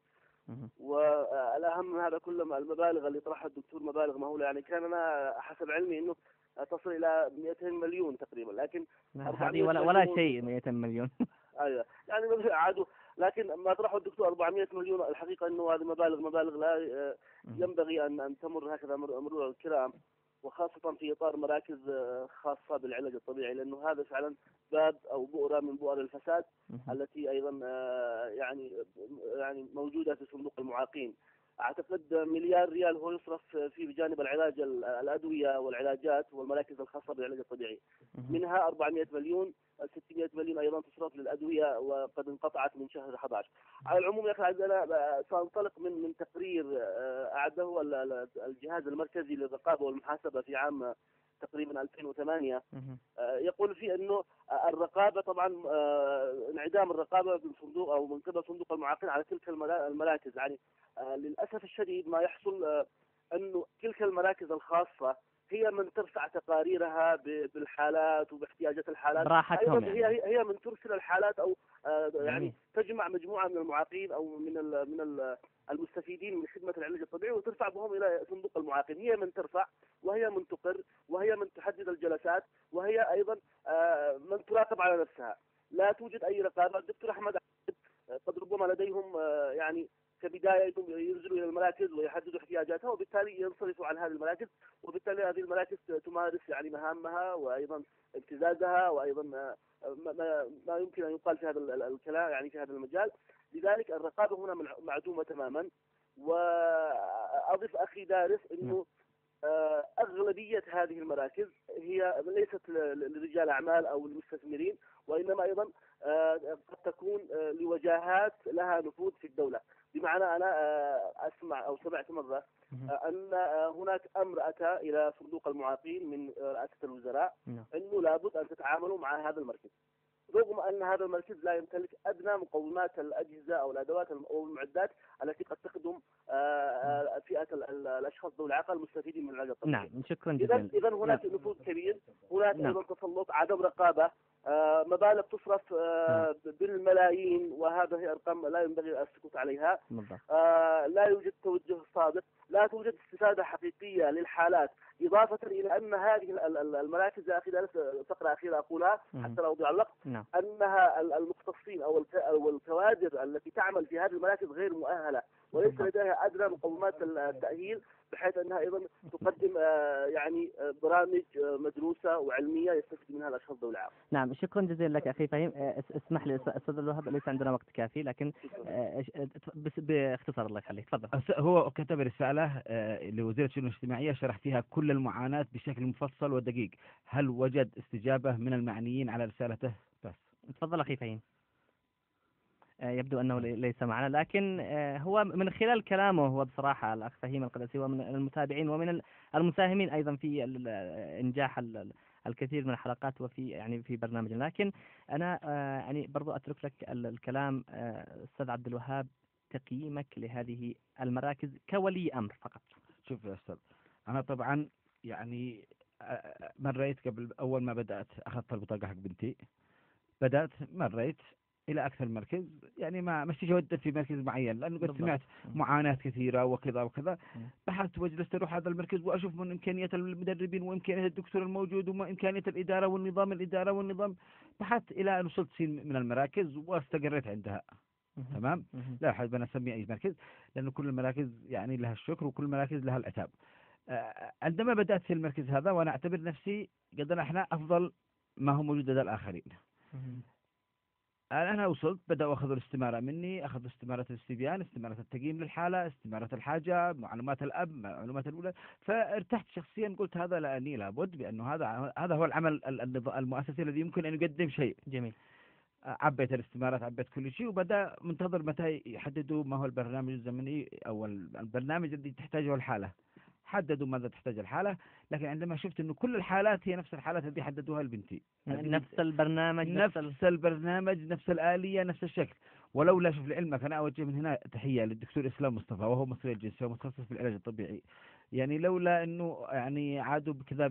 والأهم من هذا كله المبالغ اللي طرحها الدكتور، مبالغ مهولة. يعني كان أنا حسب علمي إنه تصل إلى 200 مليون تقريبا، لكن هذه ولا شيء 200 مليون. أيوة، يعني عادوا، لكن ما طرحه الدكتور 400 مليون، الحقيقة أنه هذه مبالغ لا ينبغي أن تمر هكذا مرور الكرام، وخاصة في إطار مراكز خاصة بالعلاج الطبيعي، لأنه هذا فعلا باب أو بؤرة من بؤر الفساد التي أيضا يعني موجودة في صندوق المعاقين. أعتقد 1 مليار ريال هو يصرف في بجانب العلاج، الأدوية والعلاجات والمراكز الخاصة بالعلاج الطبيعي، منها 400 مليون، 600 مليون أيضا تصرف للأدوية وقد انقطعت من شهر 11. على العموم يا أخي عندنا سأنطلق من تقرير أعده الجهاز المركزي للرقابة والمحاسبة في عام تقريبا 2008، يقول فيه أنه الرقابة طبعا انعدام الرقابة من صندوق أو من قبل صندوق المعاقين على تلك المراكز. يعني للأسف الشديد ما يحصل أنه تلك المراكز الخاصة هي من ترفع تقاريرها بالحالات وباحتياجات الحالات، براحتهم هي من ترسل الحالات أو يعني تجمع مجموعة من المعاقين أو من المستفيدين من خدمة العلاج الطبيعي وترفع بهم إلى صندوق المعاقين. هي من ترفع، وهي من تقر، وهي من تحدد الجلسات، وهي أيضا من تراقب على نفسها. لا توجد أي رقابة. الدكتور أحمد قد ربما لديهم يعني كبداية ينزلوا إلى المراكز ويحددوا احتياجاتها، وبالتالي ينصرفوا عن هذه المراكز، وبالتالي هذه المراكز تمارس يعني مهامها وأيضا ابتزازها وأيضا ما يمكن أن يقال في هذا الكلام، يعني في هذا المجال. لذلك الرقابة هنا معدومة تماما، أضيف أخي دارس أنه أغلبية هذه المراكز هي ليست لرجال أعمال أو المستثمرين، وإنما أيضا قد تكون لوجهات لها نفوذ في الدولة. بمعنى أنا أسمع أو سمعت مرة أن هناك أمر أتى إلى صندوق المعاقين من رئاسة الوزراء أنه لابد أن تتعاملوا مع هذا المركز، رغم أن هذا المركز لا يمتلك أدنى مقومات الأجهزة أو الأدوات أو المعدات التي قد تخدم فئة الأشخاص ذوي الإعاقة المستفيدين من العلاج الطبيعي. نعم، شكرا جزيلا. إذا هناك نفوذ كبير، هناك أيضا تسلط، عدم رقابة، مبالغ تصرف بالملايين، وهذه هي أرقام لا ينبغي السكوت عليها. لا يوجد توجه صادق، لا توجد استفادة حقيقية للحالات، إضافة إلى أن هذه المراكز يا أخي فقرة أخيرة أقولها حتى لا أضيع الوقت، أنها المختصين أو الكوادر التي تعمل في هذه المراكز غير مؤهلة، وليس لديها أدنى مقومات التأهيل، بحيث أنها أيضا تقدم يعني برامج مدروسة وعلمية يستفيد منها الأشخاص ذوي الإعاقة. نعم، شكرا جزيلا لك أخي فهيم. اسمح لي أستاذ الوهاب، ليس عندنا وقت كافي، لكن بس باختصار الله يخليك، تفضل. هو كتب رسالة لوزير الشؤون الاجتماعية شرح فيها كل المعاناة بشكل مفصل ودقيق. هل وجد استجابة من المعنيين على رسالته؟ بس تفضل أخي فهيم. يبدو أنه ليس معنا، لكن هو من خلال كلامه هو بصراحة الأخ فهيم القدسي ومن المتابعين ومن المساهمين أيضا في إنجاح الكثير من الحلقات وفي يعني في برنامجنا. لكن أنا يعني برضو أترك لك الكلام أستاذ عبد الوهاب، تقييمك لهذه المراكز كولي أمر فقط. شوف يا أستاذ، أنا طبعا يعني مريت قبل أول ما بدأت أخذت البطاقة حق بنتي، بدأت مريت إلى أكثر مركز، يعني ما مشيت أودد في مركز معين، لأنه قد سمعت معاناة كثيرة وكذا وكذا. بحثت وجلست أروح هذا المركز وأشوف من إمكانيات المدربين وإمكانيات الدكتور الموجود وإمكانيات الإدارة والنظام بحثت إلى أن وصلت من المراكز واستقريت عندها. تمام. لا أحب أن أسمي أي مركز، لأنه كل المراكز يعني لها الشكر وكل المراكز لها العتاب. عندما بدأت في المركز هذا وأنا أعتبر نفسي قد نحن أفضل ما هو موجود لدى الآخرين. أنا وصلت، بدأوا أخذوا الاستمارة مني، أخذوا استمارة الاستبيان، استمارة التقييم للحالة، استمارة الحاجة، معلومات الأب، معلومات الأولاد، فارتحت شخصيا، قلت هذا لأني لابد بأنه هذا هو العمل المؤسسي الذي يمكن أن يقدم شيء جميل. عبيت الاستمارات، عبيت كل شيء، وبدأ منتظر متى يحددوا ما هو البرنامج الزمني أو البرنامج الذي تحتاجه الحالة. حددوا ماذا تحتاج الحالة، لكن عندما شفت أنه كل الحالات هي نفس الحالات التي حددوها لبنتي، نفس البرنامج، نفس الآلية، نفس الشكل. ولولا، شوف لعلمك أنا أوجه من هنا تحية للدكتور إسلام مصطفى، وهو مصري الجنسية ومتخصص في العلاج الطبيعي. يعني لولا أنه يعني عادوا بكذا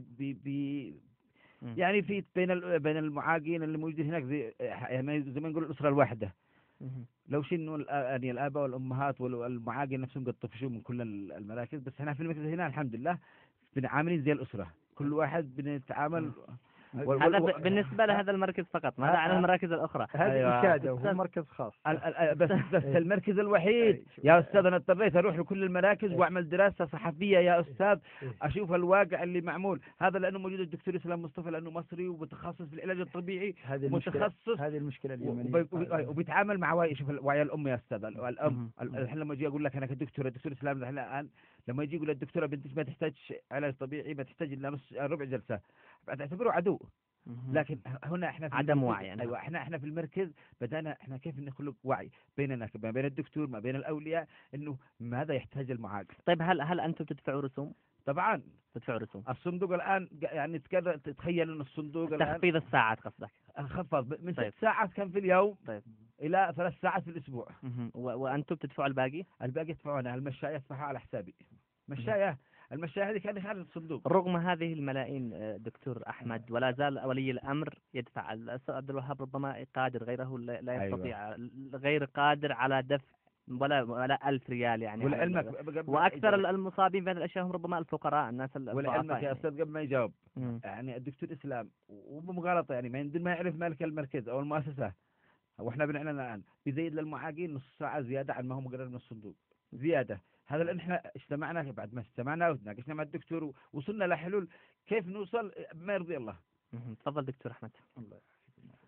يعني في بين المعاقين اللي موجودين هناك زي ما نقول الأسرة الواحدة. لو شنوا يعني الآباء والأمهات والمعاقين نفسهم قد طفشوا من كل المراكز، بس احنا في المركز هنا الحمد لله بنعاملين زي الأسرة، كل واحد بنتعامل. هذا بالنسبة لهذا المركز فقط، ماذا عن المراكز الأخرى؟ هذه إشادة وهو مركز خاص. بس المركز الوحيد يا أستاذ، أنا اضطريت أروح لكل المراكز وأعمل دراسة صحفية يا أستاذ، أشوف الواقع اللي معمول هذا، لأنه موجود الدكتور إسلام مصطفى، لأنه مصري ومتخصص في العلاج الطبيعي، متخصص. هذه المشكلة اليمنية. وبيتعامل مع وعي. شوف وعي الأم يا أستاذ، الأم الحين لما أجي أقول لك أنا كدكتور، الدكتور إسلام الآن لما يجي يقول الدكتورة بنتك ما تحتاج علاج طبيعي، ما تحتاج إلا ربع جلسة، تعتبره عدو. لكن هنا احنا في عدم وعي يعني. ايوه، احنا في المركز بدانا احنا كيف نخلق وعي بيننا، ما بين الدكتور، ما بين الاولياء، انه ماذا يحتاج المعاق. طيب هل انتم تدفعوا رسوم؟ طبعا تدفعوا رسوم. الصندوق الان يعني تخيل ان الصندوق تخفيض الساعات قصدك؟ خفض من 6 ساعات كان في اليوم. طيب. الى 3 ساعات في الاسبوع. وانتم تدفعوا الباقي يدفعونها، المشاية يدفعها على حسابي. المشاية هذه كانت خارج الصندوق. رغم هذه الملايين دكتور أحمد، ولا زال ولي الأمر يدفع. الأستاذ عبد الوهاب ربما قادر، غيره لا يستطيع. أيوة. غير قادر على دفع ولا 1000 ريال يعني. وأكثر المصابين بين الأشياء هم ربما الفقراء، الناس ولعلمك يا أستاذ قبل ما يجاوب يعني الدكتور إسلام وبمغالطة يعني ما يعرف مالك المركز أو المؤسسة، وإحنا بنعلن الآن بيزيد للمعاقين نص ساعة زيادة عن ما هو مقرر من الصندوق زيادة. هذا لأن احنا اجتمعنا، بعد ما اجتمعنا وتناقشنا مع الدكتور ووصلنا لحلول كيف نوصل ما يرضي الله. تفضل دكتور أحمد. الله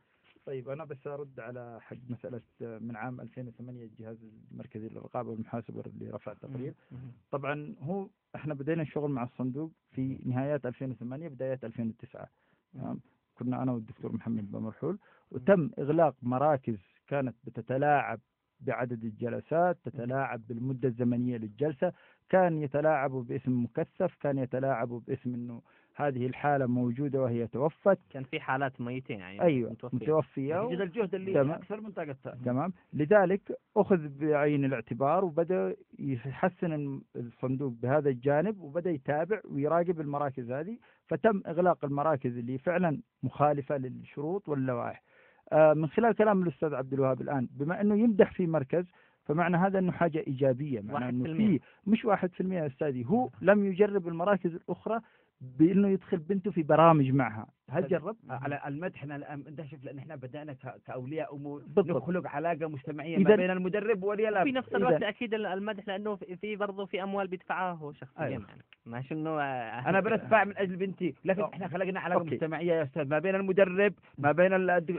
طيب أنا بس أرد على حق مسألة من عام 2008 الجهاز المركزي للرقابة والمحاسبة اللي رفع التقرير. طبعا هو احنا بدينا الشغل مع الصندوق في نهايات 2008 بدايات 2009. كنا أنا والدكتور محمد بمرحول، وتم إغلاق مراكز كانت بتتلاعب بعدد الجلسات، تتلاعب بالمدة الزمنية للجلسة، كان يتلاعبوا باسم مكثف، كان يتلاعبوا باسم أنه هذه الحالة موجودة وهي توفت، كان في حالات ميتين يعني أيوة متوفية نتيجة الجهد اللي أكثر من طاقتها. تمام. لذلك أخذ بعين الاعتبار وبدأ يحسن الصندوق بهذا الجانب، وبدأ يتابع ويراقب المراكز هذه، فتم إغلاق المراكز اللي فعلا مخالفة للشروط واللوائح. من خلال كلام الأستاذ عبد الوهاب الآن، بما أنه يمدح في مركز فمعنى هذا أنه حاجة إيجابية، معنى أنه في مش 1% يا أستاذي، هو لم يجرب المراكز الأخرى بأنه يدخل بنته في برامج معها. هل جرب؟ على المدح احنا شوف، لأن احنا بدأنا كأولياء أمور نخلق علاقة مجتمعية ما بين المدرب وولي الأمر. في نفس الوقت أكيد المدح، لأنه في برضه في أموال بيدفعها هو شخصيا. أيوة. يعني ماشي إنه أنا بدفع من أجل بنتي، لكن احنا خلقنا علاقة مجتمعية يا أستاذ ما بين المدرب ما بين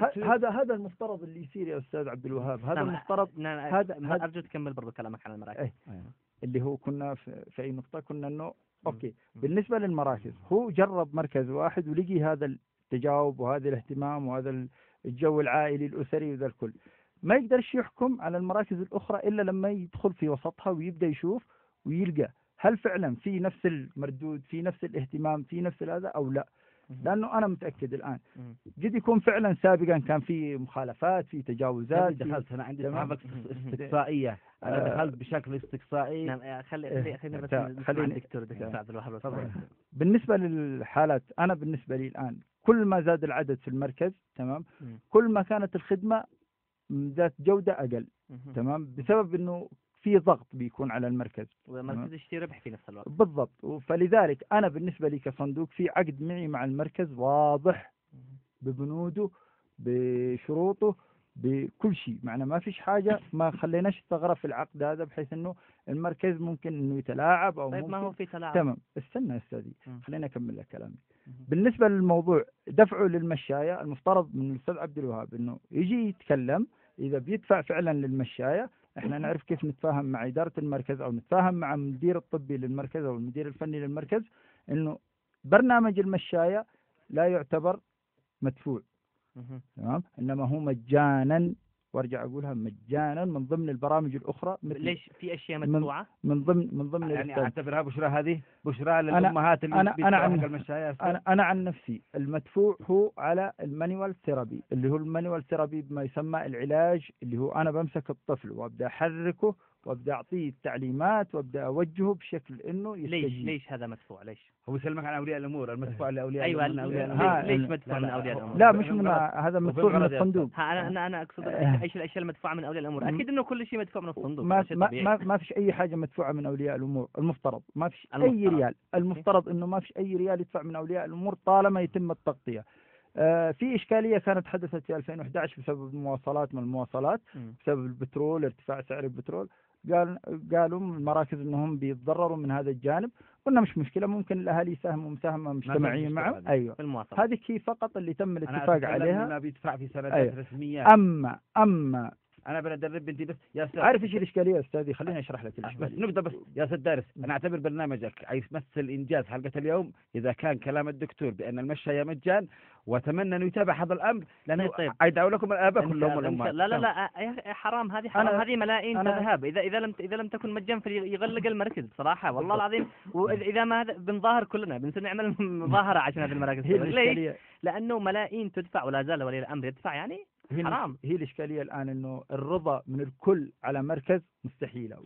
هذا المفترض اللي يصير يا أستاذ عبد الوهاب. هذا المفترض. هذا أرجو تكمل برضه كلامك عن المراكز. اللي هو كنا في أي نقطة كنا إنه أوكي. بالنسبة للمراكز، هو جرب مركز واحد ولقي هذا التجاوب وهذا الاهتمام وهذا الجو العائلي الأسري وذا الكل. ما يقدرش يحكم على المراكز الأخرى إلا لما يدخل في وسطها ويبدأ يشوف ويلقى هل فعلا في نفس المردود، في نفس الاهتمام، في نفس هذا أو لا. لأنه أنا متأكد الآن قد يكون فعلا سابقا كان في مخالفات، في تجاوزات. دخلت أنا عندي صحافة استقصائية، أنا دخلت بشكل استقصائي. نعم. خلينا بس نسمع الدكتور عبد الوهاب. بالنسبة للحالات، أنا بالنسبة لي الآن كل ما زاد العدد في المركز تمام، كل ما كانت الخدمة ذات جودة أقل. تمام، بسبب إنه في ضغط بيكون على المركز، والمركز يشتري ربح في نفس الوقت. بالضبط. فلذلك أنا بالنسبة لي كصندوق في عقد معي مع المركز واضح ببنوده بشروطه بكل شيء، معنا ما فيش حاجة ما خليناش ثغرة في العقد هذا بحيث إنه المركز ممكن إنه يتلاعب أو طيب ممكن. ما هو في تلاعب. تمام، استنى يا أستاذي خلينا أكمل لك كلامي. بالنسبة للموضوع دفعه للمشاية، المفترض من الأستاذ عبد الوهاب إنه يجي يتكلم إذا بيدفع فعلا للمشاية. احنا نعرف كيف نتفاهم مع إدارة المركز أو نتفاهم مع المدير الطبي للمركز أو المدير الفني للمركز، إنه برنامج المشاية لا يعتبر مدفوع. تمام، إنما هو مجانا، وارجع أقولها مجانا من ضمن البرامج الأخرى. ليش في أشياء مدفوعة؟ من ضمن يعني أعتبرها بشرى، هذه بشرى للأمهات اللي أنا عن نفسي المدفوع هو على المانيوال ثيرابي، اللي هو المانيوال ثيرابي بما يسمى العلاج، اللي هو أنا بمسك الطفل وأبدأ أحركه وأبدأ أعطيه التعليمات وأبدأ أوجهه بشكل إنه يستجيب. ليش هذا مدفوع؟ ليش هو يسلمك عن أولياء الأمور؟ المدفوع لأولياء أيوة الأمور. ليش مدفوع من أولياء الأمور؟ لا مش من هذا مدفوع من الصندوق. أنا أقصد إيش الأشياء المدفوعة من أولياء الأمور؟ أكيد إنه كل شيء مدفوع من الصندوق. ما فيش أي حاجة مدفوعة من أولياء الأمور. المفترض ما فيش أي ريال. المفترض إنه ما فيش أي ريال يدفع من أولياء الأمور طالما يتم التغطية. في إشكالية كانت حدثت في 2011 بسبب المواصلات، بسبب البترول، ارتفاع سعر البترول. قالوا المراكز انهم بيتضرروا من هذا الجانب. قلنا مش مشكلة، ممكن الاهالي يساهموا مساهمة مجتمعية معهم. ايوه هذه هي فقط اللي تم الاتفاق عليها. ما بيدفع في سندات رسميات. اما انا بدرب بنتي بس يا استاذ. عارف ايش الاشكاليه يا استاذي؟ خليني اشرح لك الاشكاليه. بس نبدا بس يا استاذ دارس، انا اعتبر برنامجك عايز يمثل انجاز حلقه اليوم اذا كان كلام الدكتور بان المشاية مجان، واتمنى انه يتابع هذا الامر، لانه عيدعوا لكم الاباء كلهم والامهات. لا يا حرام، هذه ملايين تذهب. اذا لم تكن مجان فليغلق المركز بصراحه والله العظيم. واذا ما بنظاهر كلنا بنصير نعمل مظاهره عشان هذه المراكز. ليش؟ لانه ملايين تدفع ولا زال ولي الامر يدفع، يعني حرام. هي الإشكالية الآن إنه الرضا من الكل على مركز مستحيلة،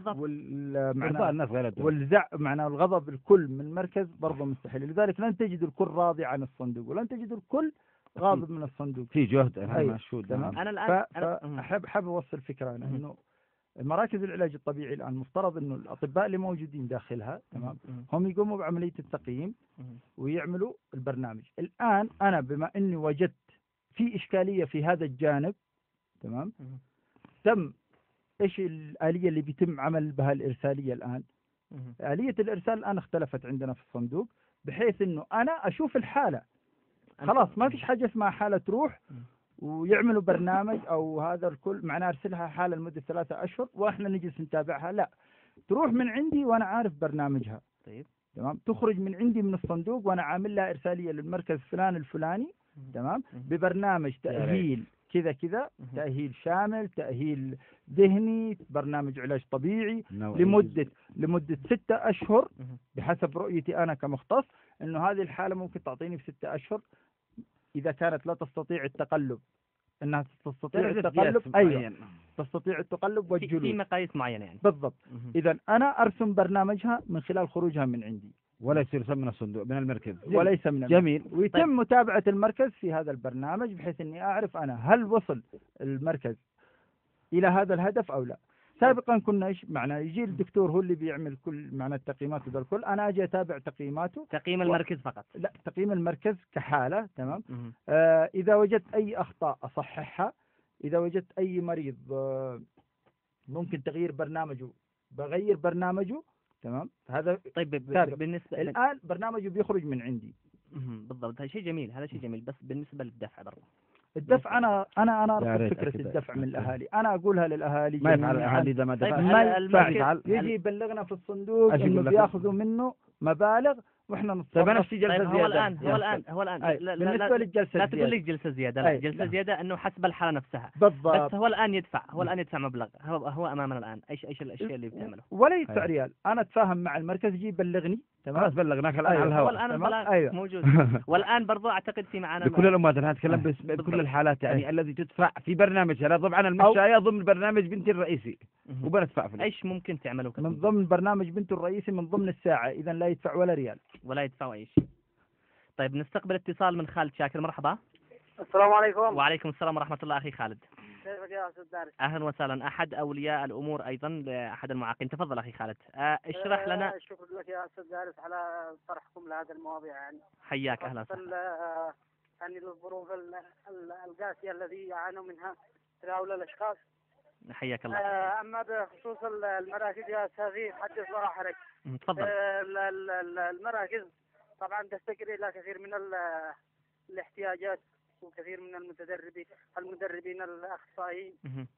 معنى الغضب الكل من مركز برضه مستحيل. لذلك لن تجد الكل راضي عن الصندوق ولن تجد الكل غاضب من الصندوق. في جهد. أنا الآن حاب أوصل فكرة أنا إنه المراكز العلاج الطبيعي الآن مفترض إنه الأطباء اللي موجودين داخلها تمام هم يقوموا بعملية التقييم ويعملوا البرنامج. الآن أنا بما إني وجدت في إشكالية في هذا الجانب تمام، تم إيش الآلية اللي بيتم عمل بها الإرسالية الآن؟ آلية الإرسال الآن اختلفت عندنا في الصندوق، بحيث إنه أنا أشوف الحالة خلاص، ما فيش حاجة اسمها حالة تروح ويعملوا برنامج أو هذا الكل، معناه أرسلها حالة لمدة 3 أشهر وإحنا نجلس نتابعها. لا، تروح من عندي وأنا عارف برنامجها. طيب. تمام. تخرج من عندي من الصندوق وأنا عامل لها إرسالية للمركز فلان الفلاني. تمام. ببرنامج تأهيل كذا كذا، تأهيل شامل، تأهيل ذهني، برنامج علاج طبيعي لمدة 6 أشهر بحسب رؤيتي أنا كمختص، إنه هذه الحالة ممكن تعطيني في 6 أشهر إذا كانت لا تستطيع التقلب، إنها تستطيع التقلب. أيوة، تستطيع التقلب والجلوس في مقاييس معينة يعني. بالضبط. إذا أنا أرسم برنامجها من خلال خروجها من عندي، وليس يرسم من الصندوق، من المركز. وليس من جميل. ويتم طيب. متابعة المركز في هذا البرنامج بحيث إني أعرف أنا هل وصل المركز إلى هذا الهدف أو لا. سابقا كنا إيش معنى يجي الدكتور هو اللي بيعمل كل معنى التقييمات وذا الكل، أنا أجي أتابع تقييماته. تقييم المركز فقط؟ لا، تقييم المركز كحالة. تمام. إذا وجدت أي أخطاء أصححها، إذا وجدت أي مريض ممكن تغيير برنامجه بغير برنامجه. تمام. هذا طيب. بالنسبة الآن برنامجه بيخرج من عندي. بالضبط. هذا شيء جميل، هذا شيء جميل. بس بالنسبة للدفع برضه، الدفع أنا أرفض فكرة الدفع من الأهالي. أنا أقولها للأهالي ما يفعل الأهالي إذا ما دفع. ما يفعل. يجي يبلغنا في الصندوق إنه بياخذوا منه مبالغ واحنا نتصرف. طيب انا في جلسه طيب زياده. هو الان بالنسبه للجلسه لا تقول لي جلسه زياده. لا، جلسه زياده انه حسب الحاله نفسها. بالضبط. بس هو الان يدفع مبلغ. هو امامنا الان ايش الاشياء اللي بتعمله؟ ولا يدفع ريال. انا اتفاهم مع المركز، يجي يبلغني. تمام. خلاص بلغناك الان على الهواء. هو الان البلاغ موجود. والان برضو اعتقد في معنا بكل الاموات. انا اتكلم بكل الحالات يعني الذي تدفع في برنامج. لا طبعا المشاية ضمن برنامج بنتي الرئيسي وبندفع فلوس. ايش ممكن تعملوا من ضمن برنامج بنته الرئيسي من ضمن الساعه، اذا لا يدفع ولا ريال. ولا يدفعوا اي شيء. طيب نستقبل اتصال من خالد شاكر. مرحبا. السلام عليكم. وعليكم السلام ورحمة الله أخي خالد. كيفك يا أستاذ دارس؟ أهلا وسهلا. أحد أولياء الأمور أيضا لأحد المعاقين. تفضل أخي خالد. اشرح لنا. شكرا لك يا أستاذ دارس على طرحكم لهذه المواضيع يعني. حياك. أهلا وسهلا. يعني الظروف القاسية الذي يعانوا منها هؤلاء الأشخاص. حياك الله. أما بخصوص المراكز يا أستاذي حدث ولا حرج. تفضل. المراكز طبعا تفتقر إلى كثير من الاحتياجات وكثير من المدربين الأخصائيين.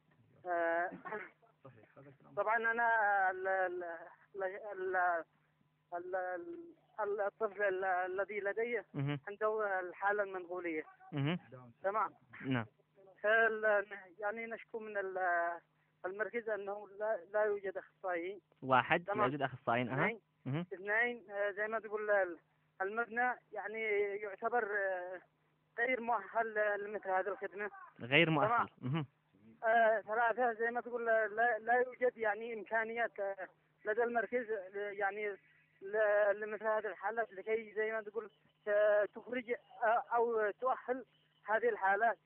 طبعا أنا الطفل الذي لدي عنده الحالة المنقولية. تمام. نعم. يعني نشكو من المركز أنه لا يوجد أخصائيين. واحد لا يوجد أخصائيين. اثنين زي ما تقول المبنى يعني يعتبر غير مؤهل لمثل هذه الخدمة. غير مؤهل. ثلاثة زي ما تقول لا يوجد يعني إمكانيات لدى المركز يعني لمثل هذه الحالات لكي زي ما تقول تخرج أو تؤهل هذه الحالات.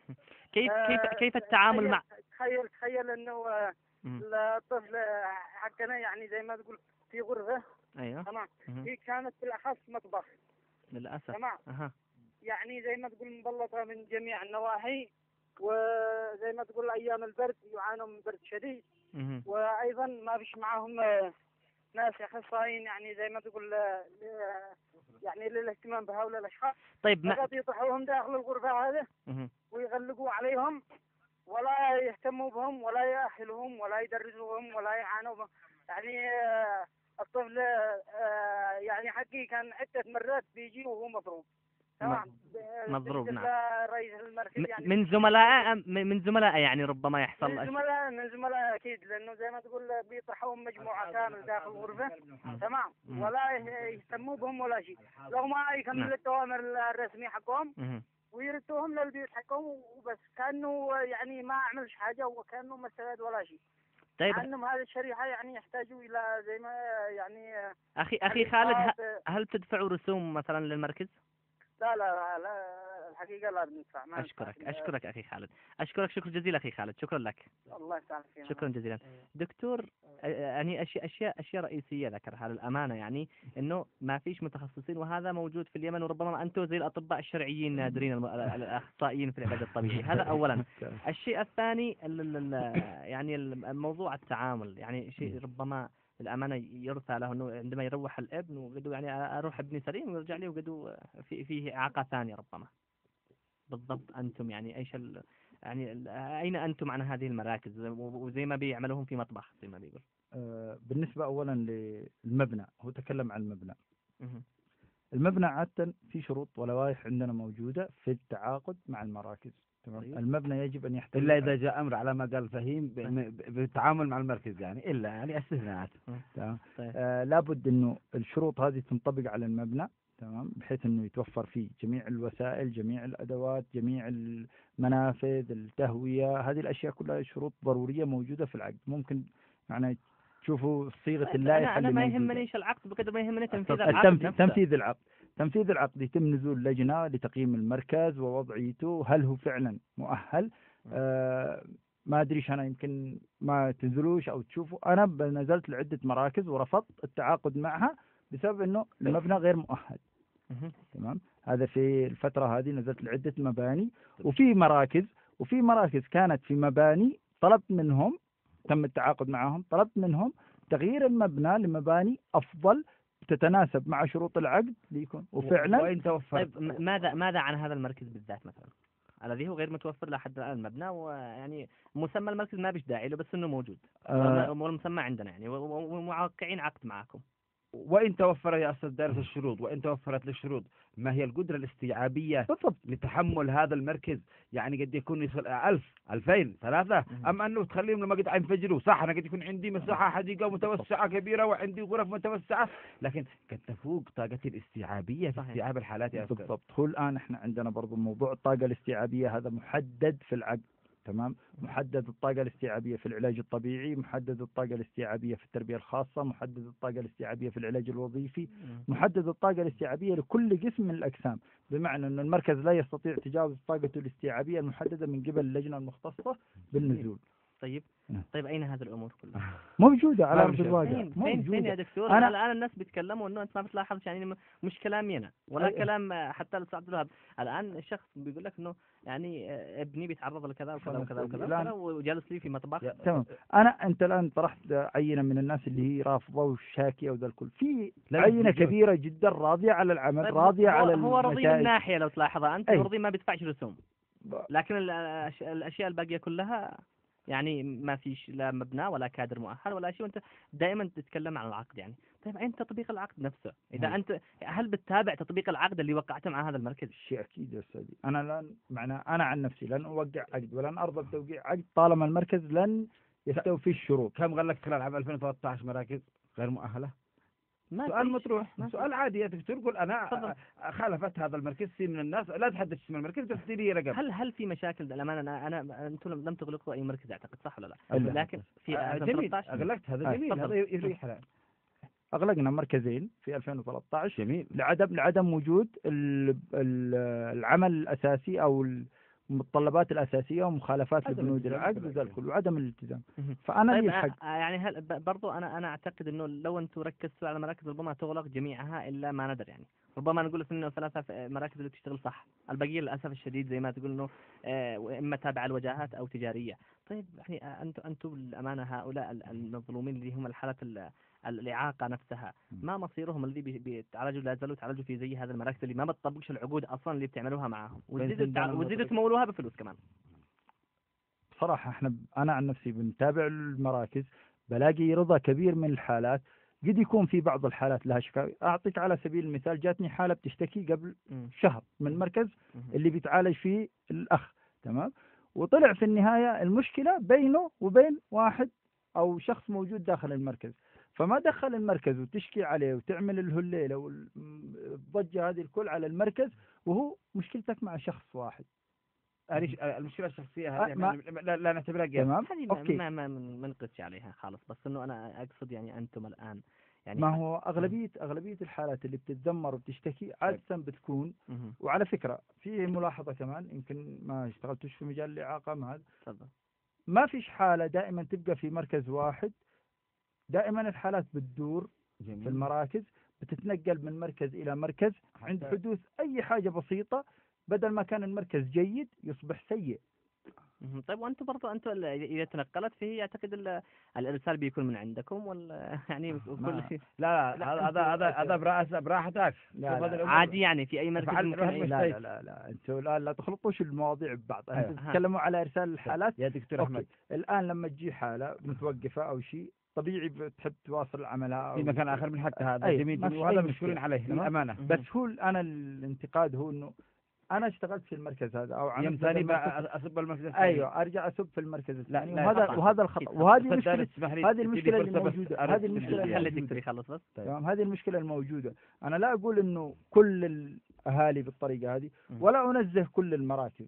كيف التعامل مع تخيل إنه الطفل حقنا يعني زي ما تقول في غرفة. أيوه. تمام. هي كانت بالأخص مطبخ. للأسف. تمام. يعني زي ما تقول مبلطة من جميع النواحي، وزي ما تقول أيام البرد يعانوا من برد شديد. وأيضا ما فيش معهم ناس أخصائيين يعني زي ما تقول يعني للاهتمام بهؤلاء الأشخاص. طيب فقط يطرحوهم داخل الغرفة هذه ويغلقوا عليهم ولا يهتموا بهم ولا يأهلهم ولا يدرسوهم ولا يعانوا بهم. يعني الطفل يعني حقي كان عدة مرات بيجي وهو مضروب. تمام. مضروب. نعم. رئيس المركز يعني من زملاء يعني ربما يحصل من زملاء اكيد، لانه زي ما تقول بيطرحون مجموعه كامل داخل الغرفه. تمام. ولا يهتموا بهم ولا شيء، لو ما يكملوا الدوامر الرسميه حقهم ويردوهم للبيوت حقهم وبس، كانه يعني ما عملش حاجه وكانه ما استفاد ولا شيء. طيب. عنهم هذه الشريحة يعني يحتاجوا إلى زي ما يعني أخي خالد، هل تدفعوا رسوم مثلا للمركز؟ لا الحقيقة لا بندفع. أشكرك أخي خالد. أشكرك شكر جزيلا أخي خالد. شكرا لك. الله يسعدك. شكرا جزيلا. دكتور، يعني أشياء رئيسية ذكرها للأمانة، يعني إنه ما فيش متخصصين، وهذا موجود في اليمن، وربما أنتم زي الأطباء الشرعيين نادرين الأخصائيين في العلاج الطبيعي. هذا أولا. الشيء الثاني يعني موضوع التعامل، يعني شيء ربما الأمانة يرثى له إنه عندما يروح الابن وقدو يعني أروح ابني سليم ويرجع لي وقدو فيه إعاقة ثانية ربما. بالضبط أنتم يعني إيش يعني أين أنتم عن هذه المراكز وزي ما بيعملوهم في مطبخ زي ما بيقول؟ بالنسبة أولا للمبنى، هو تكلم عن المبنى. مهم. المبنى عادة في شروط ولوائح عندنا موجودة في التعاقد مع المراكز. تمام. طيب. المبنى يجب أن يحتوي إلا إذا جاء أمر على ما قال فهيم بالتعامل مع المركز، يعني إلا يعني استثناءات. تمام. طيب. لابد إنه الشروط هذه تنطبق على المبنى، تمام، بحيث إنه يتوفر فيه جميع الوسائل، جميع الأدوات، جميع المنافذ، التهوية، هذه الأشياء كلها شروط ضرورية موجودة في العقد. ممكن يعني تشوفوا صيغة طيب، اللائحة أنا اللي ما موجودة. يهمنيش العقد بقدر ما يهمني تنفيذ العقد نفسه. تنفيذ العقد يتم نزول لجنة لتقييم المركز ووضعيته، هل هو فعلا مؤهل. ما أدريش أنا، يمكن ما تنزلوش أو تشوفوا. أنا نزلت لعدة مراكز ورفضت التعاقد معها بسبب إنه المبنى غير مؤهل. تمام. هذا في الفترة هذه نزلت لعدة مباني، وفي مراكز كانت في مباني طلبت منهم، تم التعاقد معهم، طلبت منهم تغيير المبنى لمباني أفضل تتناسب مع شروط العقد ليكون، وفعلا وإن توفر. طيب ماذا عن هذا المركز بالذات مثلا الذي هو غير متوفر لحد الآن المبنى، ويعني مسمى المركز ما بيش داعي له بس إنه موجود والمسمى عندنا يعني وموقعين عقد معكم. وإن توفر يا أستاذ دارس الشروط، وإن توفرت للشروط ما هي القدرة الاستيعابية بالضبط لتحمل هذا المركز؟ يعني قد يكون 1000 2000 3، أما أنه تخليهم لما قد ينفجروا. صح، أنا قد يكون عندي مساحة حديقة متوسعة كبيرة وعندي غرف متوسعة، لكن قد تفوق طاقتي الاستيعابية في استيعاب الحالات يا أستاذ. بالضبط. هو الآن إحنا عندنا برضو موضوع الطاقة الاستيعابية هذا محدد في العقد. تمام. محدد الطاقة الاستيعابية في العلاج الطبيعي، محدد الطاقة الاستيعابية في التربية الخاصة، محدد الطاقة الاستيعابية في العلاج الوظيفي، محدد الطاقة الاستيعابية لكل قسم من الأقسام، بمعنى أن المركز لا يستطيع تجاوز طاقته الاستيعابية المحددة من قبل اللجنة المختصة بالنزول. طيب أين هذه الأمور كلها؟ موجودة على أرض الواقع. فين يا دكتور؟ الآن الناس بيتكلموا إنه أنت ما بتلاحظ، يعني مش كلامي أنا ولا كلام حتى الأستاذ عبد الوهاب. الآن الشخص بيقول لك إنه يعني ابني بيتعرض لكذا وكذا وكذا وكذا وجالس لي في مطبخ. تمام. أنت الآن طرحت عينة من الناس اللي هي رافضة وشاكية وذا الكل، في عينة كبيرة جدا راضية على العمل. طيب راضية على هو رضي من ناحية لو تلاحظها أنت، رضي ما بيدفعش رسوم، لكن الأشياء الباقية كلها يعني ما فيش لا مبنى ولا كادر مؤهل ولا شيء، وانت دائما تتكلم عن العقد. يعني طيب اين تطبيق العقد نفسه؟ اذا انت هل بتتابع تطبيق العقد اللي وقعته مع هذا المركز؟ شيء اكيد يا استاذي. انا عن نفسي لن اوقع عقد ولن ارضى بتوقيع عقد طالما المركز لن يستوفي الشروط. كم قال لك خلال عام 2013 مراكز غير مؤهله؟ سؤال مطروح، سؤال عادي يا دكتور. قول انا خالفت هذا المركز من الناس، لا تحدد اسم المركز بس لي رقم. هل في مشاكل الامانه؟ انا انتم لم تغلقوا اي مركز اعتقد، صح ولا لا؟ لكن في 2013 اغلقت. هذا جميل، هذا يريح. اغلقنا مركزين في 2013. جميل. لعدم وجود العمل الاساسي او المتطلبات الأساسية ومخالفات لبنود العقد وذا الكل وعدم الالتزام. فأنا طيب لي الحق. يعني هل برضو أنا أعتقد إنه لو أنتم ركزتوا على مراكز ربما تغلق جميعها إلا ما ندر. يعني ربما نقول إنه 3 مراكز اللي تشتغل صح، البقية للأسف الشديد زي ما تقول إنه إما تابعة الوجهات أو تجارية. طيب يعني أنتم الأمانة هؤلاء المظلومين اللي هم الحالات الإعاقة نفسها، ما مصيرهم اللي بيتعالجوا لا زالوا يتعالجوا في زي هذا المراكز اللي ما بتطبقش العقود أصلا اللي بتعملوها معاهم، وزيدوا تمولوها بفلوس كمان؟ بصراحة أنا عن نفسي بنتابع المراكز، بلاقي رضا كبير من الحالات. قد يكون في بعض الحالات لها شكاوي. أعطيك على سبيل المثال، جاتني حالة بتشتكي قبل شهر من المركز اللي بيتعالج فيه الأخ. تمام. وطلع في النهاية المشكلة بينه وبين واحد أو شخص موجود داخل المركز، فما دخل المركز وتشكي عليه وتعمل الهليلة والضجة هذه الكل على المركز، وهو مشكلتك مع شخص واحد. المشكلة الشخصية هذه لا نعتبرها تمام. أوكي. ما نقصش عليها خالص، بس إنه أنا أقصد يعني أنتم الآن يعني ما هو أغلبية الحالات اللي بتتذمر وبتشتكي عادة بتكون. وعلى فكرة في ملاحظة كمان، يمكن ما اشتغلتش في مجال الإعاقة، ما فيش حالة دائما تبقى في مركز واحد. دائما الحالات بتدور. جميل. في المراكز بتتنقل من مركز إلى مركز عند حدوث أي حاجة بسيطة، بدل ما كان المركز جيد يصبح سيء. طيب وأنتم برضو أنتم إذا تنقلت فيه أعتقد الإرسال بيكون من عندكم ولا يعني كل شيء. لا هذا براحتك. عادي يعني في أي مركز ممكن لا انتوا لا تخلطوش المواضيع ببعض. انتوا تتكلموا على ارسال الحالات يا دكتور احمد. الان لما تجي حاله متوقفه او شيء طبيعي بتحب تواصل عملها في مكان اخر من حتى هذا جميل وهذا مشكورين عليه للامانه. بس هو انا الانتقاد هو انه انا اشتغلت في المركز هذا او يوم ثاني اسب المركز الثاني. ايوه ارجع اسب في المركز الثاني وهذا الخطا وهذه المشكله اللي موجوده. هذه المشكله الموجوده. انا لا اقول انه كل الاهالي بالطريقه هذه ولا انزه كل المراكز.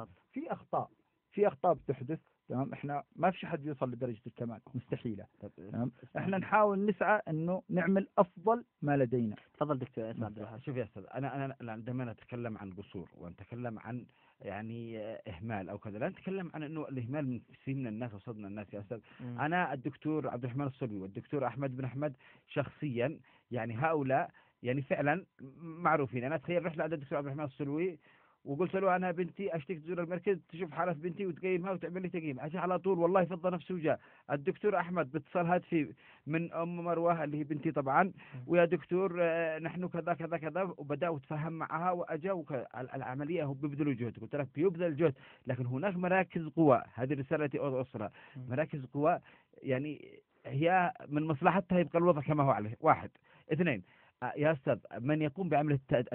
في اخطاء بتحدث. تمام. احنا ما في حد يوصل لدرجه الكمال، مستحيله. تمام. احنا نحاول نسعى انه نعمل افضل ما لدينا. تفضل دكتور عبد الوهاب. شوف يا استاذ، انا عندما نتكلم عن قصور ونتكلم عن يعني اهمال او كذا، لا نتكلم عن انه الاهمال من كثير من الناس وصدنا الناس يا استاذ. انا الدكتور عبد الرحمن الصلوي والدكتور احمد بن احمد شخصيا يعني هؤلاء يعني فعلا معروفين. انا تخيل رحت لعند الدكتور عبد الرحمن الصلوي وقلت له انا بنتي اشتكي تزور المركز تشوف حالة بنتي وتقيمها وتعمل لي تقييم، عشان على طول والله فضى نفسه وجاء الدكتور احمد باتصال هاتفي من ام مروه اللي هي بنتي طبعا، ويا دكتور نحن كذا كذا كذا، وبدا وتفهم معها واجا العمليه هو بيبذل جهد. قلت لك بيبذل جهد، لكن هناك مراكز قوى. هذه الرساله التي اوصلها. مراكز قوى يعني هي من مصلحتها يبقى الوضع كما هو عليه. 1 2 يا أستاذ، من يقوم بعمل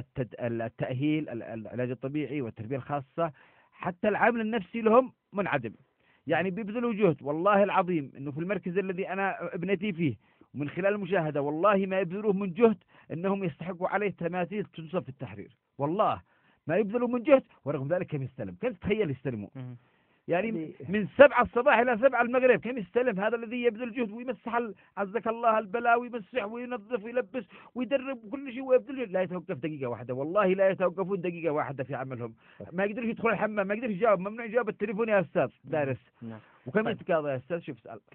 التأهيل العلاج الطبيعي والتربية الخاصة حتى العامل النفسي لهم منعدم. يعني بيبذلوا جهد والله العظيم انه في المركز الذي انا ابنتي فيه ومن خلال المشاهدة والله ما يبذلوه من جهد انهم يستحقوا عليه تماثيل تنصب في التحرير. والله ما يبذلوا من جهد، ورغم ذلك كم يستلم؟ كيف تتخيل يستلموا؟ يعني من 7 الصباح إلى 7 المغرب كم يستلم هذا الذي يبذل جهد ويمسح عزك الله البلاء ويمسح وينظف ويلبس ويدرب كل شيء ويبذل جهد. لا يتوقف دقيقة واحدة، والله لا يتوقفون دقيقة واحدة في عملهم. ما يقدرش يدخل الحمام، ما يقدرش يجاوب، ممنوع يجاوب التليفون يا أستاذ دارس. وكم يتقاضى يا أستاذ؟ شوف اسأل.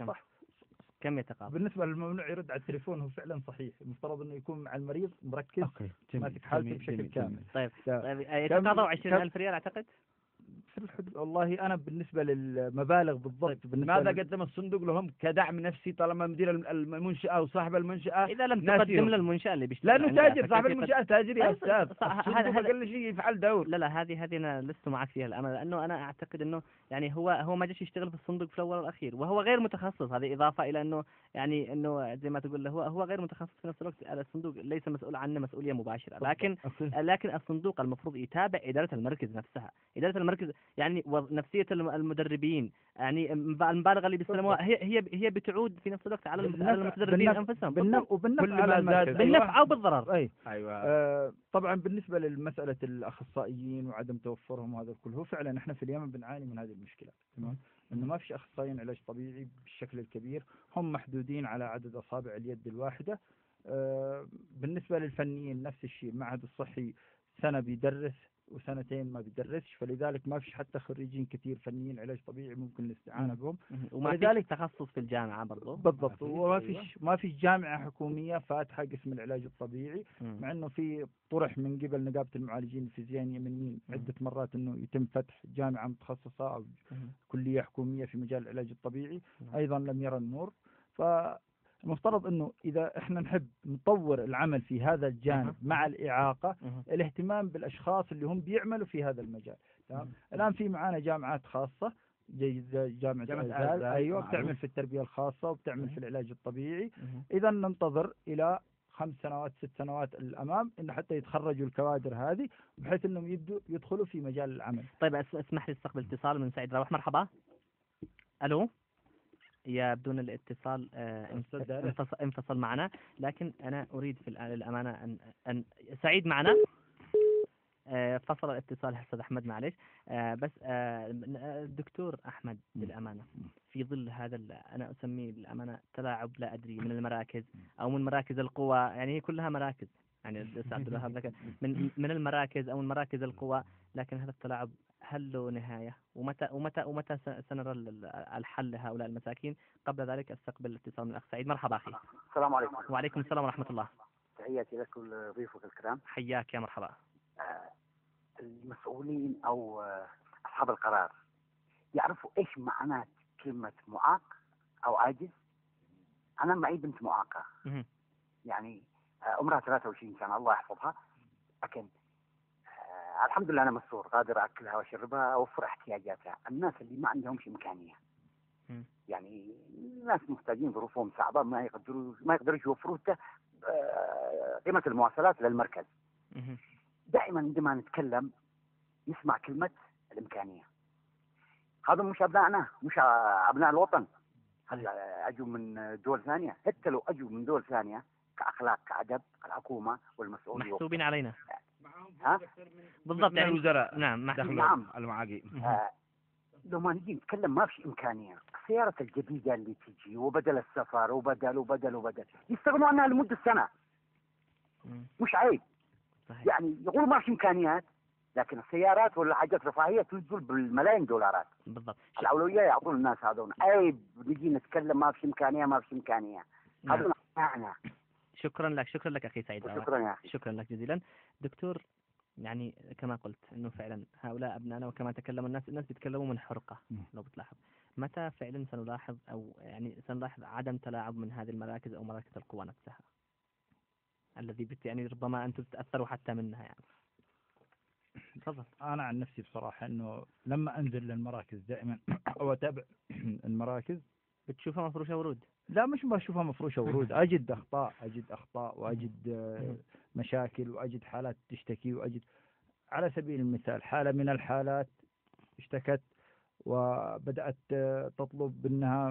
كم يتقاضى؟ بالنسبة للممنوع يرد على التليفون هو فعلا صحيح. المفترض انه يكون مع المريض مركز ماسك حالته بشكل كامل. طيب يتقاضوا 20,000 ريال اعتقد؟ في الحدود. والله انا بالنسبه للمبالغ بالضبط ماذا قدم الصندوق لهم كدعم نفسي طالما مدير المنشاه او صاحب المنشاه اذا لم تقدم للمنشاه اللي بيشتغل؟ لا تاجر، صاحب المنشاه تاجر يا استاذ. هذا اقل شيء يفعل دور. لا هذه انا لست معك فيها الامانه، لانه انا اعتقد انه يعني هو ما جاش يشتغل في الصندوق في الاول والاخير، وهو غير متخصص. هذه اضافه الى انه يعني انه زي ما تقول هو غير متخصص في نفس الوقت. الصندوق ليس مسؤول عنه مسؤوليه مباشره، لكن الصندوق المفروض يتابع اداره المركز نفسها. اداره المركز يعني نفسية المدربين، يعني المبالغة اللي بيستلموها هي بتعود في نفس الوقت على المتدربين انفسهم بالنفع او بالضرر. ايوه. طبعا بالنسبة للمسألة الاخصائيين وعدم توفرهم وهذا كله، هو فعلا احنا في اليمن بنعاني من هذه المشكلة. تمام. انه ما في اخصائيين علاج طبيعي بالشكل الكبير، هم محدودين على عدد اصابع اليد الواحدة. بالنسبة للفنيين نفس الشيء، المعهد الصحي سنة بيدرس وسنتين ما بيدرسش، فلذلك ما فيش حتى خريجين كثير فنيين علاج طبيعي ممكن الاستعانة بهم. ولذلك تخصص في الجامعة برضه. بالضبط. وما فيش جامعة حكومية فاتحة قسم العلاج الطبيعي، مع انه في طرح من قبل نقابة المعالجين الفيزيائيين اليمنيين عدة مرات انه يتم فتح جامعة متخصصة او كلية حكومية في مجال العلاج الطبيعي، ايضا لم يرى النور. المفترض انه اذا احنا نحب نطور العمل في هذا الجانب مع الاعاقه، الاهتمام بالاشخاص اللي هم بيعملوا في هذا المجال. تمام. الان في معانا جامعات خاصه جامعه الازال، ايوه، بتعمل في التربيه الخاصه وبتعمل في العلاج الطبيعي. اذا ننتظر الى 5 سنوات 6 سنوات الامام انه حتى يتخرجوا الكوادر هذه بحيث انهم يدخلوا في مجال العمل. طيب اسمح لي استقبل اتصال من سعيد راوح. مرحبا. الو. بدون الاتصال انفصل معنا، لكن أنا أريد في الأمانة أن سعيد معنا. فصل الاتصال أستاذ أحمد معلش. بس الدكتور أحمد بالأمانة في ظل هذا أنا أسميه بالأمانة تلاعب لا أدري من المراكز أو من مراكز القوى، يعني هي كلها مراكز، يعني من المراكز أو من مراكز القوى، لكن هذا التلاعب هل له نهاية؟ ومتى سنرى الحل لهؤلاء المساكين؟ قبل ذلك استقبل الاتصال من الأخ سعيد. مرحبا أخي. السلام عليكم. وعليكم السلام ورحمة الله. تحياتي لك ولضيوفك الكرام. حياك يا مرحبا. المسؤولين أو أصحاب القرار يعرفوا إيش معنى كلمة معاق أو عاجز. أنا معي بنت معاقة، يعني عمرها 23 سنة الله يحفظها، لكن الحمد لله أنا مستور، قادر أكلها وأشربها، أوفر احتياجاتها. الناس اللي ما عندهمش إمكانية، يعني ناس محتاجين ظروفهم صعبة، ما يقدروا يوفروا قيمة المواصلات للمركز. دائما عندما نتكلم نسمع كلمة الإمكانية. هذا مش أبنائنا، مش أبناء الوطن، أجوا من دول ثانية. حتى لو أجوا من دول ثانية كأخلاق كأدب، الحكومة والمسؤولين محسوبين علينا. ها؟ بالضبط، يعني الوزراء نعم نعم المعاقين. لو ما نجي نتكلم ما في إمكانية. السيارة الجديدة اللي تجي وبدل السفر وبدل يستغنوا عنها لمدة سنة. مش عيب صحيح. يعني يقولوا ما في إمكانيات، لكن السيارات ولا حاجات رفاهية تنزل بالملايين دولارات. بالضبط. الأولوية يعطون الناس هذول. عيب نجي نتكلم ما في إمكانية. هذا معنى. شكرا لك أخي سعيد. شكرا يا أخي. شكرا لك جزيلا دكتور. يعني كما قلت انه فعلا هؤلاء ابنائنا، وكما تكلم الناس بيتكلموا من حرقة. لو بتلاحظ متى فعلا سنلاحظ عدم تلاعب من هذه المراكز او مراكز القوى نفسها الذي يعني ربما انتم تتاثروا حتى منها يعني. تفضل. انا عن نفسي بصراحة انه لما انزل للمراكز دائما او اتابع المراكز بتشوفها مفروشة ورود. لا مش بشوفها مفروشة ورود، اجد اخطاء واجد مشاكل واجد حالات تشتكي، واجد على سبيل المثال حالة من الحالات اشتكت وبدأت تطلب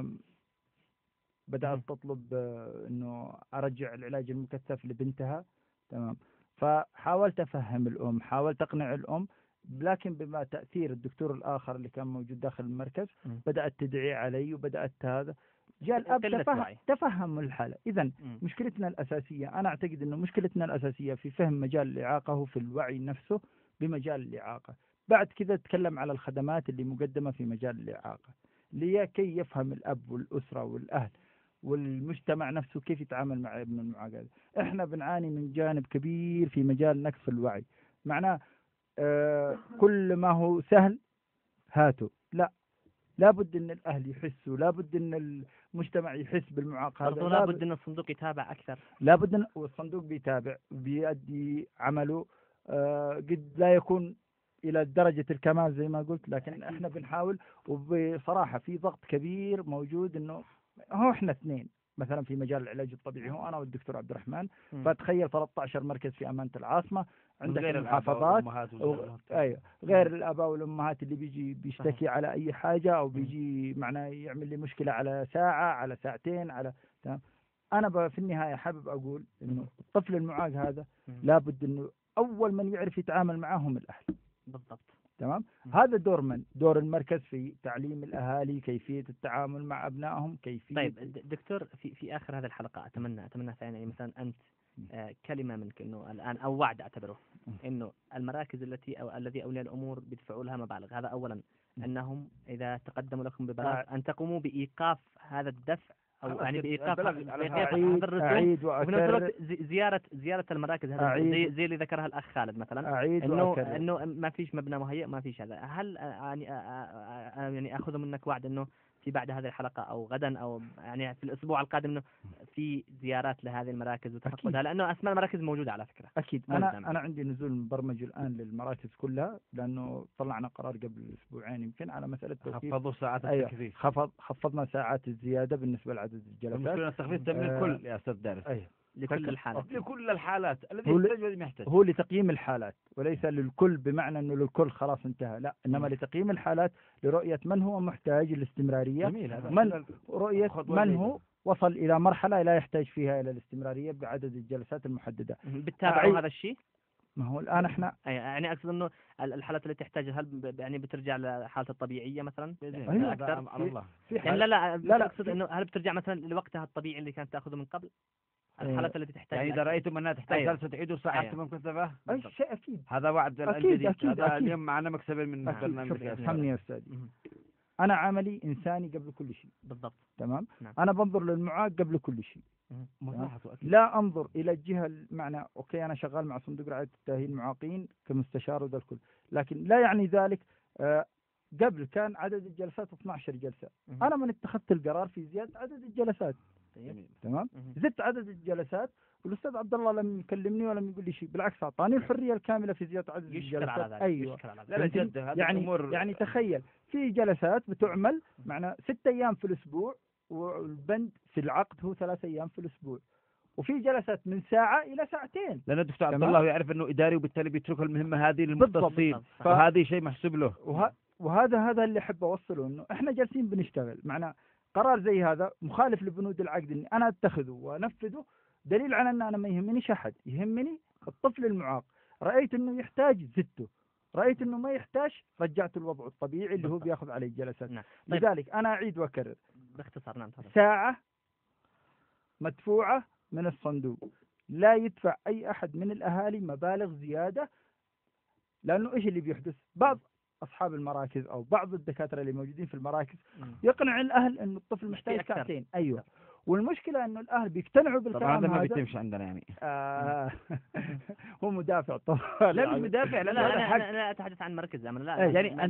انه ارجع العلاج المكثف لبنتها. تمام. فحاولت افهم الام، حاولت اقنع الام، لكن بما تأثير الدكتور الآخر اللي كان موجود داخل المركز بدأت تدعي علي وبدأت هذا. جاء الأب تفهم الحالة. إذن مشكلتنا الأساسية، أنا أعتقد أنه مشكلتنا الأساسية في فهم مجال الإعاقة وفي الوعي نفسه بمجال الإعاقة. بعد كذا تكلم على الخدمات اللي مقدمة في مجال الإعاقة لكي يفهم الأب والأسرة والأهل والمجتمع نفسه كيف يتعامل مع ابن المعاق. إحنا بنعاني من جانب كبير في مجال نقص الوعي. معناه كل ما هو سهل هاته، لابد ان الاهل يحسوا، لابد ان المجتمع يحس بالمعاق هذا، لابد ان الصندوق يتابع اكثر، لابد ان والصندوق بيتابع بيؤدي عمله. قد لا يكون الى درجة الكمال زي ما قلت، لكن احنا بنحاول. وبصراحة في ضغط كبير موجود، انه هو احنا اثنين مثلا في مجال العلاج الطبيعي، هو انا والدكتور عبد الرحمن. فتخيل 13 مركز في امانة العاصمة، عندك المحافظات ايوه غير الاباء والامهات اللي بيجي بيشتكي على اي حاجة او بيجي معنا يعمل لي مشكلة على ساعة على ساعتين على تمام. انا في النهاية حابب اقول انه الطفل المعاق هذا لابد انه اول من يعرف يتعامل معهم الاهل. بالضبط. تمام. هذا دور المركز في تعليم الأهالي كيفية التعامل مع أبنائهم، كيفية. طيب دكتور، في آخر هذه الحلقة أتمنى يعني مثلا أنت كلمة منك إنه الآن أو وعد أعتبره إنه المراكز الذي أولياء الأمور بيدفعوا لها مبالغ، هذا أولا أنهم إذا تقدموا لكم ببلاغ أن تقوموا بإيقاف هذا الدفع أو يعني بإيقاف هذا الرسوم، وفي نفس الوقت زيارة المراكز هذا زي اللي ذكرها الأخ خالد مثلا، إنه ما فيش مبنى مهيئ، ما فيش هذا. هل يعني أخذ منك وعد إنه في بعد هذه الحلقة أو غدا أو يعني في الأسبوع القادم إنه في زيارات لهذه المراكز وتفقدها، لأنه أسماء المراكز موجودة على فكرة. أكيد. أنا عندي نزول مبرمج الآن للمراكز كلها، لأنه طلعنا قرار قبل أسبوعين يمكن على مسألة خفضوا ساعات التكليف. خفضنا ساعات الزيادة بالنسبة لعدد الجلسات. المشكلة التخفيض من الكل يا أستاذ دارس. لكل الحالات الذي يحتاج هو لتقييم الحالات وليس للكل، بمعنى أنه للكل خلاص انتهى، لا، إنما لتقييم الحالات لرؤية من هو محتاج الاستمرارية، رؤية من هو وصل إلى مرحلة لا يحتاج فيها إلى الاستمرارية بعدد الجلسات المحددة. بتتابعوا هذا الشيء؟ ما هو الآن احنا يعني أقصد إنه الحالات اللي تحتاج هل يعني بترجع لحالتها الطبيعية مثلا أكثر؟ يعني لا أقصد إنه هل بترجع مثلا لوقتها الطبيعي اللي كانت تأخذه من قبل؟ الحالات التي تحتاج يعني إذا رأيتم أنها تحتاج جلسة تعيدوا ساعات مكثفة. أي شيء أكيد. هذا وعد الجديد. اليوم معنا مكسب من برنامج. فهمني يا أستاذ. أنا عملي إنساني قبل كل شيء. بالضبط. تمام. أنا بنظر للمعاق قبل كل شيء. لا أنظر إلى الجهة المعنى أوكي أنا شغال مع صندوق رعاية التأهيل المعاقين كمستشار وذا الكل، لكن لا يعني ذلك قبل كان عدد الجلسات 12 جلسة، أنا من اتخذت القرار في زيادة عدد الجلسات. تمام. زدت عدد الجلسات، والأستاذ عبد الله لم يكلمني ولم يقول لي شيء، بالعكس أعطاني الحرية الكاملة في زيادة عدد الجلسات. أيوة. يعني تخيل في جلسات بتعمل معنا 6 أيام في الأسبوع، والبند في العقد هو 3 أيام في الأسبوع، وفي جلسات من ساعة إلى ساعتين. لأن الدكتور عبد الله يعرف أنه إداري، وبالتالي بيترك المهمة هذه للمختصين، وهذه شيء محسوب له. وهذا اللي أحب أوصله، إنه إحنا جالسين بنشتغل معنا قرار زي هذا مخالف لبنود العقد إني أنا أتخذه وأنفذه، دليل على أن أنا ما يهمنيش أحد، يهمني الطفل المعاق. رأيت إنه يحتاج زدته، رأيت إنه ما يحتاج رجعت الوضع الطبيعي اللي هو بياخذ عليه الجلسات. لذلك أنا أعيد وأكرر باختصار ساعة مدفوعة من الصندوق، لا يدفع أي أحد من الأهالي مبالغ زيادة، لأنه إيش اللي بيحدث؟ بعض أصحاب المراكز أو بعض الدكاترة اللي موجودين في المراكز يقنع الأهل إنه الطفل محتاج ساعتين. أيوة. والمشكلة إنه الأهل بيقتنعوا بالكلام هذا. طبعا هذا ما بيتمش عندنا يعني. هو مدافع طبعا. لا مش مدافع، لا أتحدث عن مركز العمل. لا يعني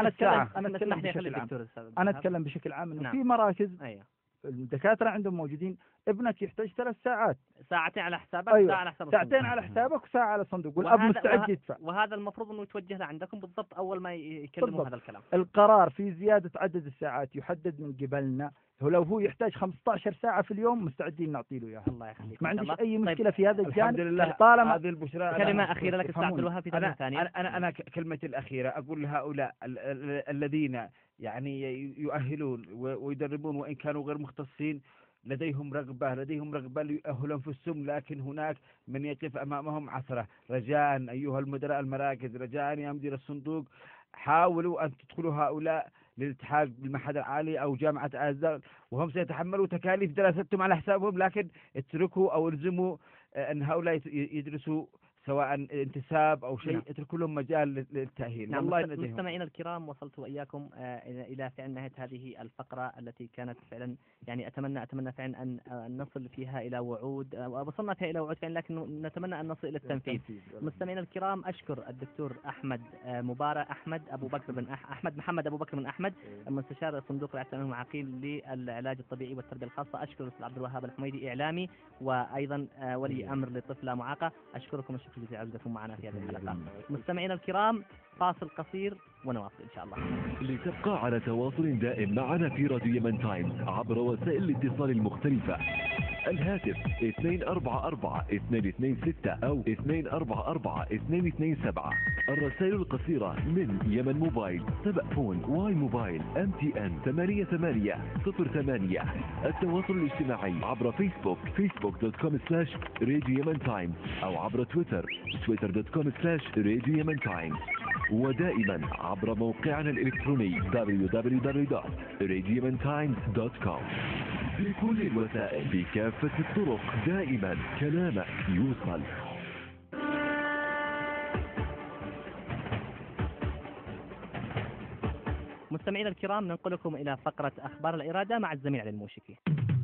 أنا أتكلم بشكل عام إنه في مراكز الدكاترة عندهم موجودين ابنك يحتاج 3 ساعات، ساعتين على حسابك. أيوة. ساعة على حسابك، ساعتين على حسابك وساعة على الصندوق، والأب مستعد يدفع. وهذا المفروض أنه يتوجه له عندكم بالضبط أول ما يكلموا هذا الكلام. القرار في زيادة عدد الساعات يحدد من قبلنا، لو هو يحتاج 15 ساعة في اليوم مستعدين نعطي له إياها. الله يخليك. ما عنديش أي مشكلة في هذا الجانب. الحمد لله. طالما هذه البشرى. كلمة أخيرة لك أستاذ عبد الوهاب في ثانية ثانية. أنا كلمتي الأخيرة أقول لهؤلاء الذين يعني يؤهلون ويدربون وإن كانوا غير مختصين، لديهم رغبة ليؤهلوا أنفسهم، لكن هناك من يقف أمامهم عثرة. رجاء أيها المدراء المراكز، رجاء يا مدير الصندوق، حاولوا أن تدخلوا هؤلاء للالتحاق بالمعهد العالي أو جامعة آزار، وهم سيتحملوا تكاليف دراستهم على حسابهم، لكن اتركوا أو الزموا أن هؤلاء يدرسوا سواء انتساب أو شيء. اتركوا لهم مجال للتأهيل. والله مستمعينا الكرام، وصلت وإياكم إلى فعلا نهاية هذه الفقرة التي كانت فعلا يعني أتمنى فعلا أن نصل فيها إلى وعود، وصلنا فيها إلى وعود فعلا، لكن نتمنى أن نصل إلى التنفيذ. مستمعينا الكرام، أشكر الدكتور أحمد مبارك أحمد محمد أبو بكر بن أحمد، مستشار صندوق الإعتماد المعاقين للعلاج الطبيعي والتربية الخاصة. أشكر الأستاذ عبد الوهاب الحميدي، إعلامي وأيضا ولي أمر لطفلة معاقة. أشكركم الشكر جزيلا على وجودكم معنا في هذه الحلقة. مستمعينا الكرام، فاصل قصير ونواصل إن شاء الله. لتبقى على تواصل دائم معنا في راديو يمن تايم عبر وسائل الاتصال المختلفة: الهاتف 244-226 أو 244-227. الرسائل القصيرة من يمن موبايل، سبأفون، واي موبايل، MTN 8808. التواصل الاجتماعي عبر فيسبوك facebook.com/راديو يمن تايم، أو عبر تويتر twitter.com/راديو يمن تايم، ودائما عبر موقعنا الإلكتروني www.radioyementimes.com. بكل الوسائل بكافة الطرق، دائما كلامك يوصل. مستمعينا الكرام، ننقلكم إلى فقرة أخبار الإرادة مع الزميل علي الموشكي.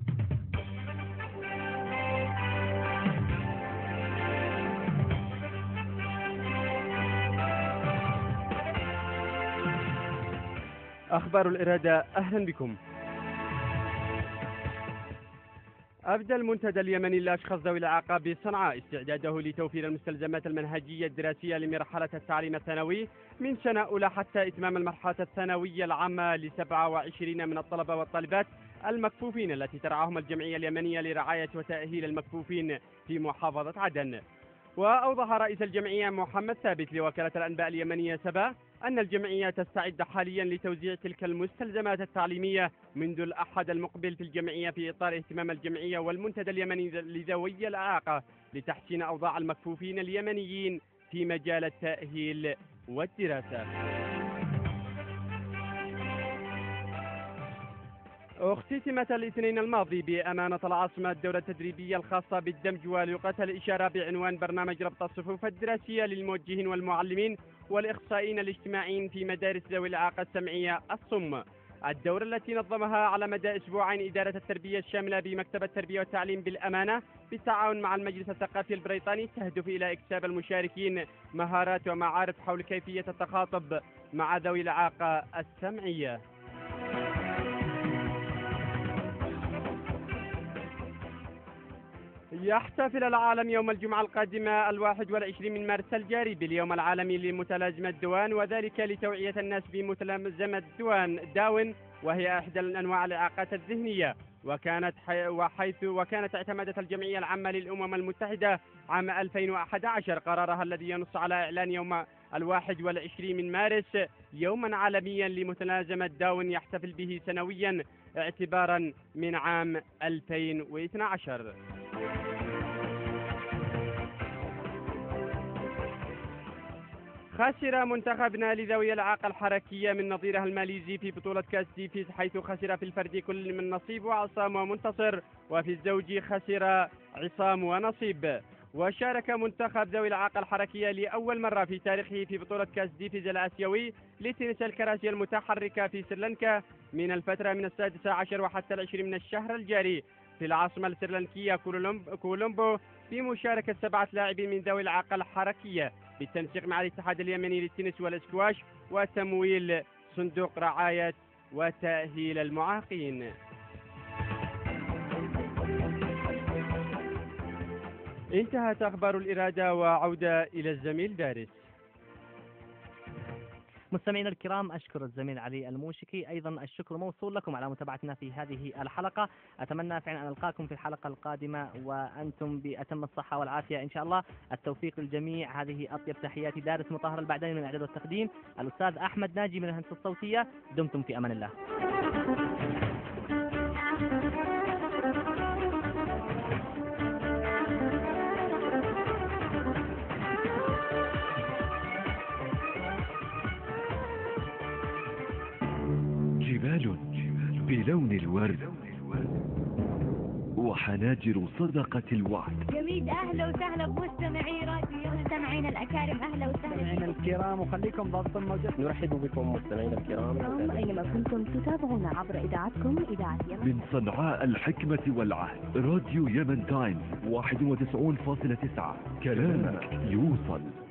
أخبار الإرادة، أهلا بكم. أبدى المنتدى اليمني للأشخاص ذوي الإعاقة بصنعاء استعداده لتوفير المستلزمات المنهجية الدراسية لمرحلة التعليم الثانوي من سنة أولى حتى إتمام المرحلة الثانوية العامة ل27 من الطلبة والطالبات المكفوفين التي ترعاهم الجمعية اليمنية لرعاية وتأهيل المكفوفين في محافظة عدن. وأوضح رئيس الجمعية محمد ثابت لوكالة الأنباء اليمنية سبا أن الجمعية تستعد حاليا لتوزيع تلك المستلزمات التعليمية منذ الأحد المقبل في الجمعية، في إطار اهتمام الجمعية والمنتدى اليمني لذوي الإعاقة لتحسين أوضاع المكفوفين اليمنيين في مجال التأهيل والدراسة. اختتمت الاثنين الماضي بأمانة العاصمة الدورة التدريبية الخاصة بالدمج ولغة الإشارة بعنوان برنامج ربط الصفوف الدراسية للموجهين والمعلمين والإخصائيين الاجتماعيين في مدارس ذوي الإعاقة السمعية الصم. الدورة التي نظمها على مدى أسبوعين إدارة التربية الشاملة بمكتب التربية والتعليم بالأمانة بالتعاون مع المجلس الثقافي البريطاني تهدف إلى إكساب المشاركين مهارات ومعارف حول كيفية التخاطب مع ذوي الإعاقة السمعية. يحتفل العالم يوم الجمعة القادمة 21 من مارس الجاري باليوم العالمي لمتلازمة الدوان، وذلك لتوعية الناس بمتلازمة داون، وهي إحدى أنواع الإعاقات الذهنية، وكانت اعتمدت الجمعية العامة للأمم المتحدة عام 2011 قرارها الذي ينص على إعلان يوم 21 من مارس يوما عالميا لمتلازمة داون يحتفل به سنويا اعتبارا من عام 2012. خسر منتخبنا لذوي الإعاقة الحركية من نظيرها الماليزي في بطولة كأس ديفيس، حيث خسر في الفرد كل من نصيب وعصام ومنتصر، وفي الزوج خسر عصام ونصيب. وشارك منتخب ذوي الإعاقة الحركية لأول مرة في تاريخه في بطولة كأس ديفيز الآسيوي لتنس الكراسي المتحركة في سريلانكا من الفترة من 16 وحتى 20 من الشهر الجاري في العاصمة السريلانكية كولومبو، بمشاركة 7 لاعبين من ذوي الإعاقة الحركية بالتنسيق مع الاتحاد اليمني للتنس والاسكواش وتمويل صندوق رعاية وتأهيل المعاقين. انتهت أخبار الإرادة، وعودة إلى الزميل دارس. مستمعينا الكرام، أشكر الزميل علي الموشكي، أيضا الشكر موصول لكم على متابعتنا في هذه الحلقة. أتمنى فعلا أن ألقاكم في الحلقة القادمة وأنتم بأتم الصحة والعافية إن شاء الله. التوفيق للجميع. هذه أطيب تحياتي دارس مطهر البعداني من الإعداد والتقديم، الأستاذ أحمد ناجي من الهندسة الصوتية. دمتم في أمان الله. جبال بلون الورد وحناجر صدقة الوعد. جميل، أهلا وسهلا بمستمعي راديو مستمعينا الأكارم، أهلا وسهلا مستمعينا الكرام، وخليكم ضابط الموجات. نرحب بكم مستمعينا الكرام أينما كنتم تتابعون عبر إذاعتكم إذاعة يمن من صنعاء الحكمة والعهد. راديو يمن تايمز 91.9، كلامك يوصل.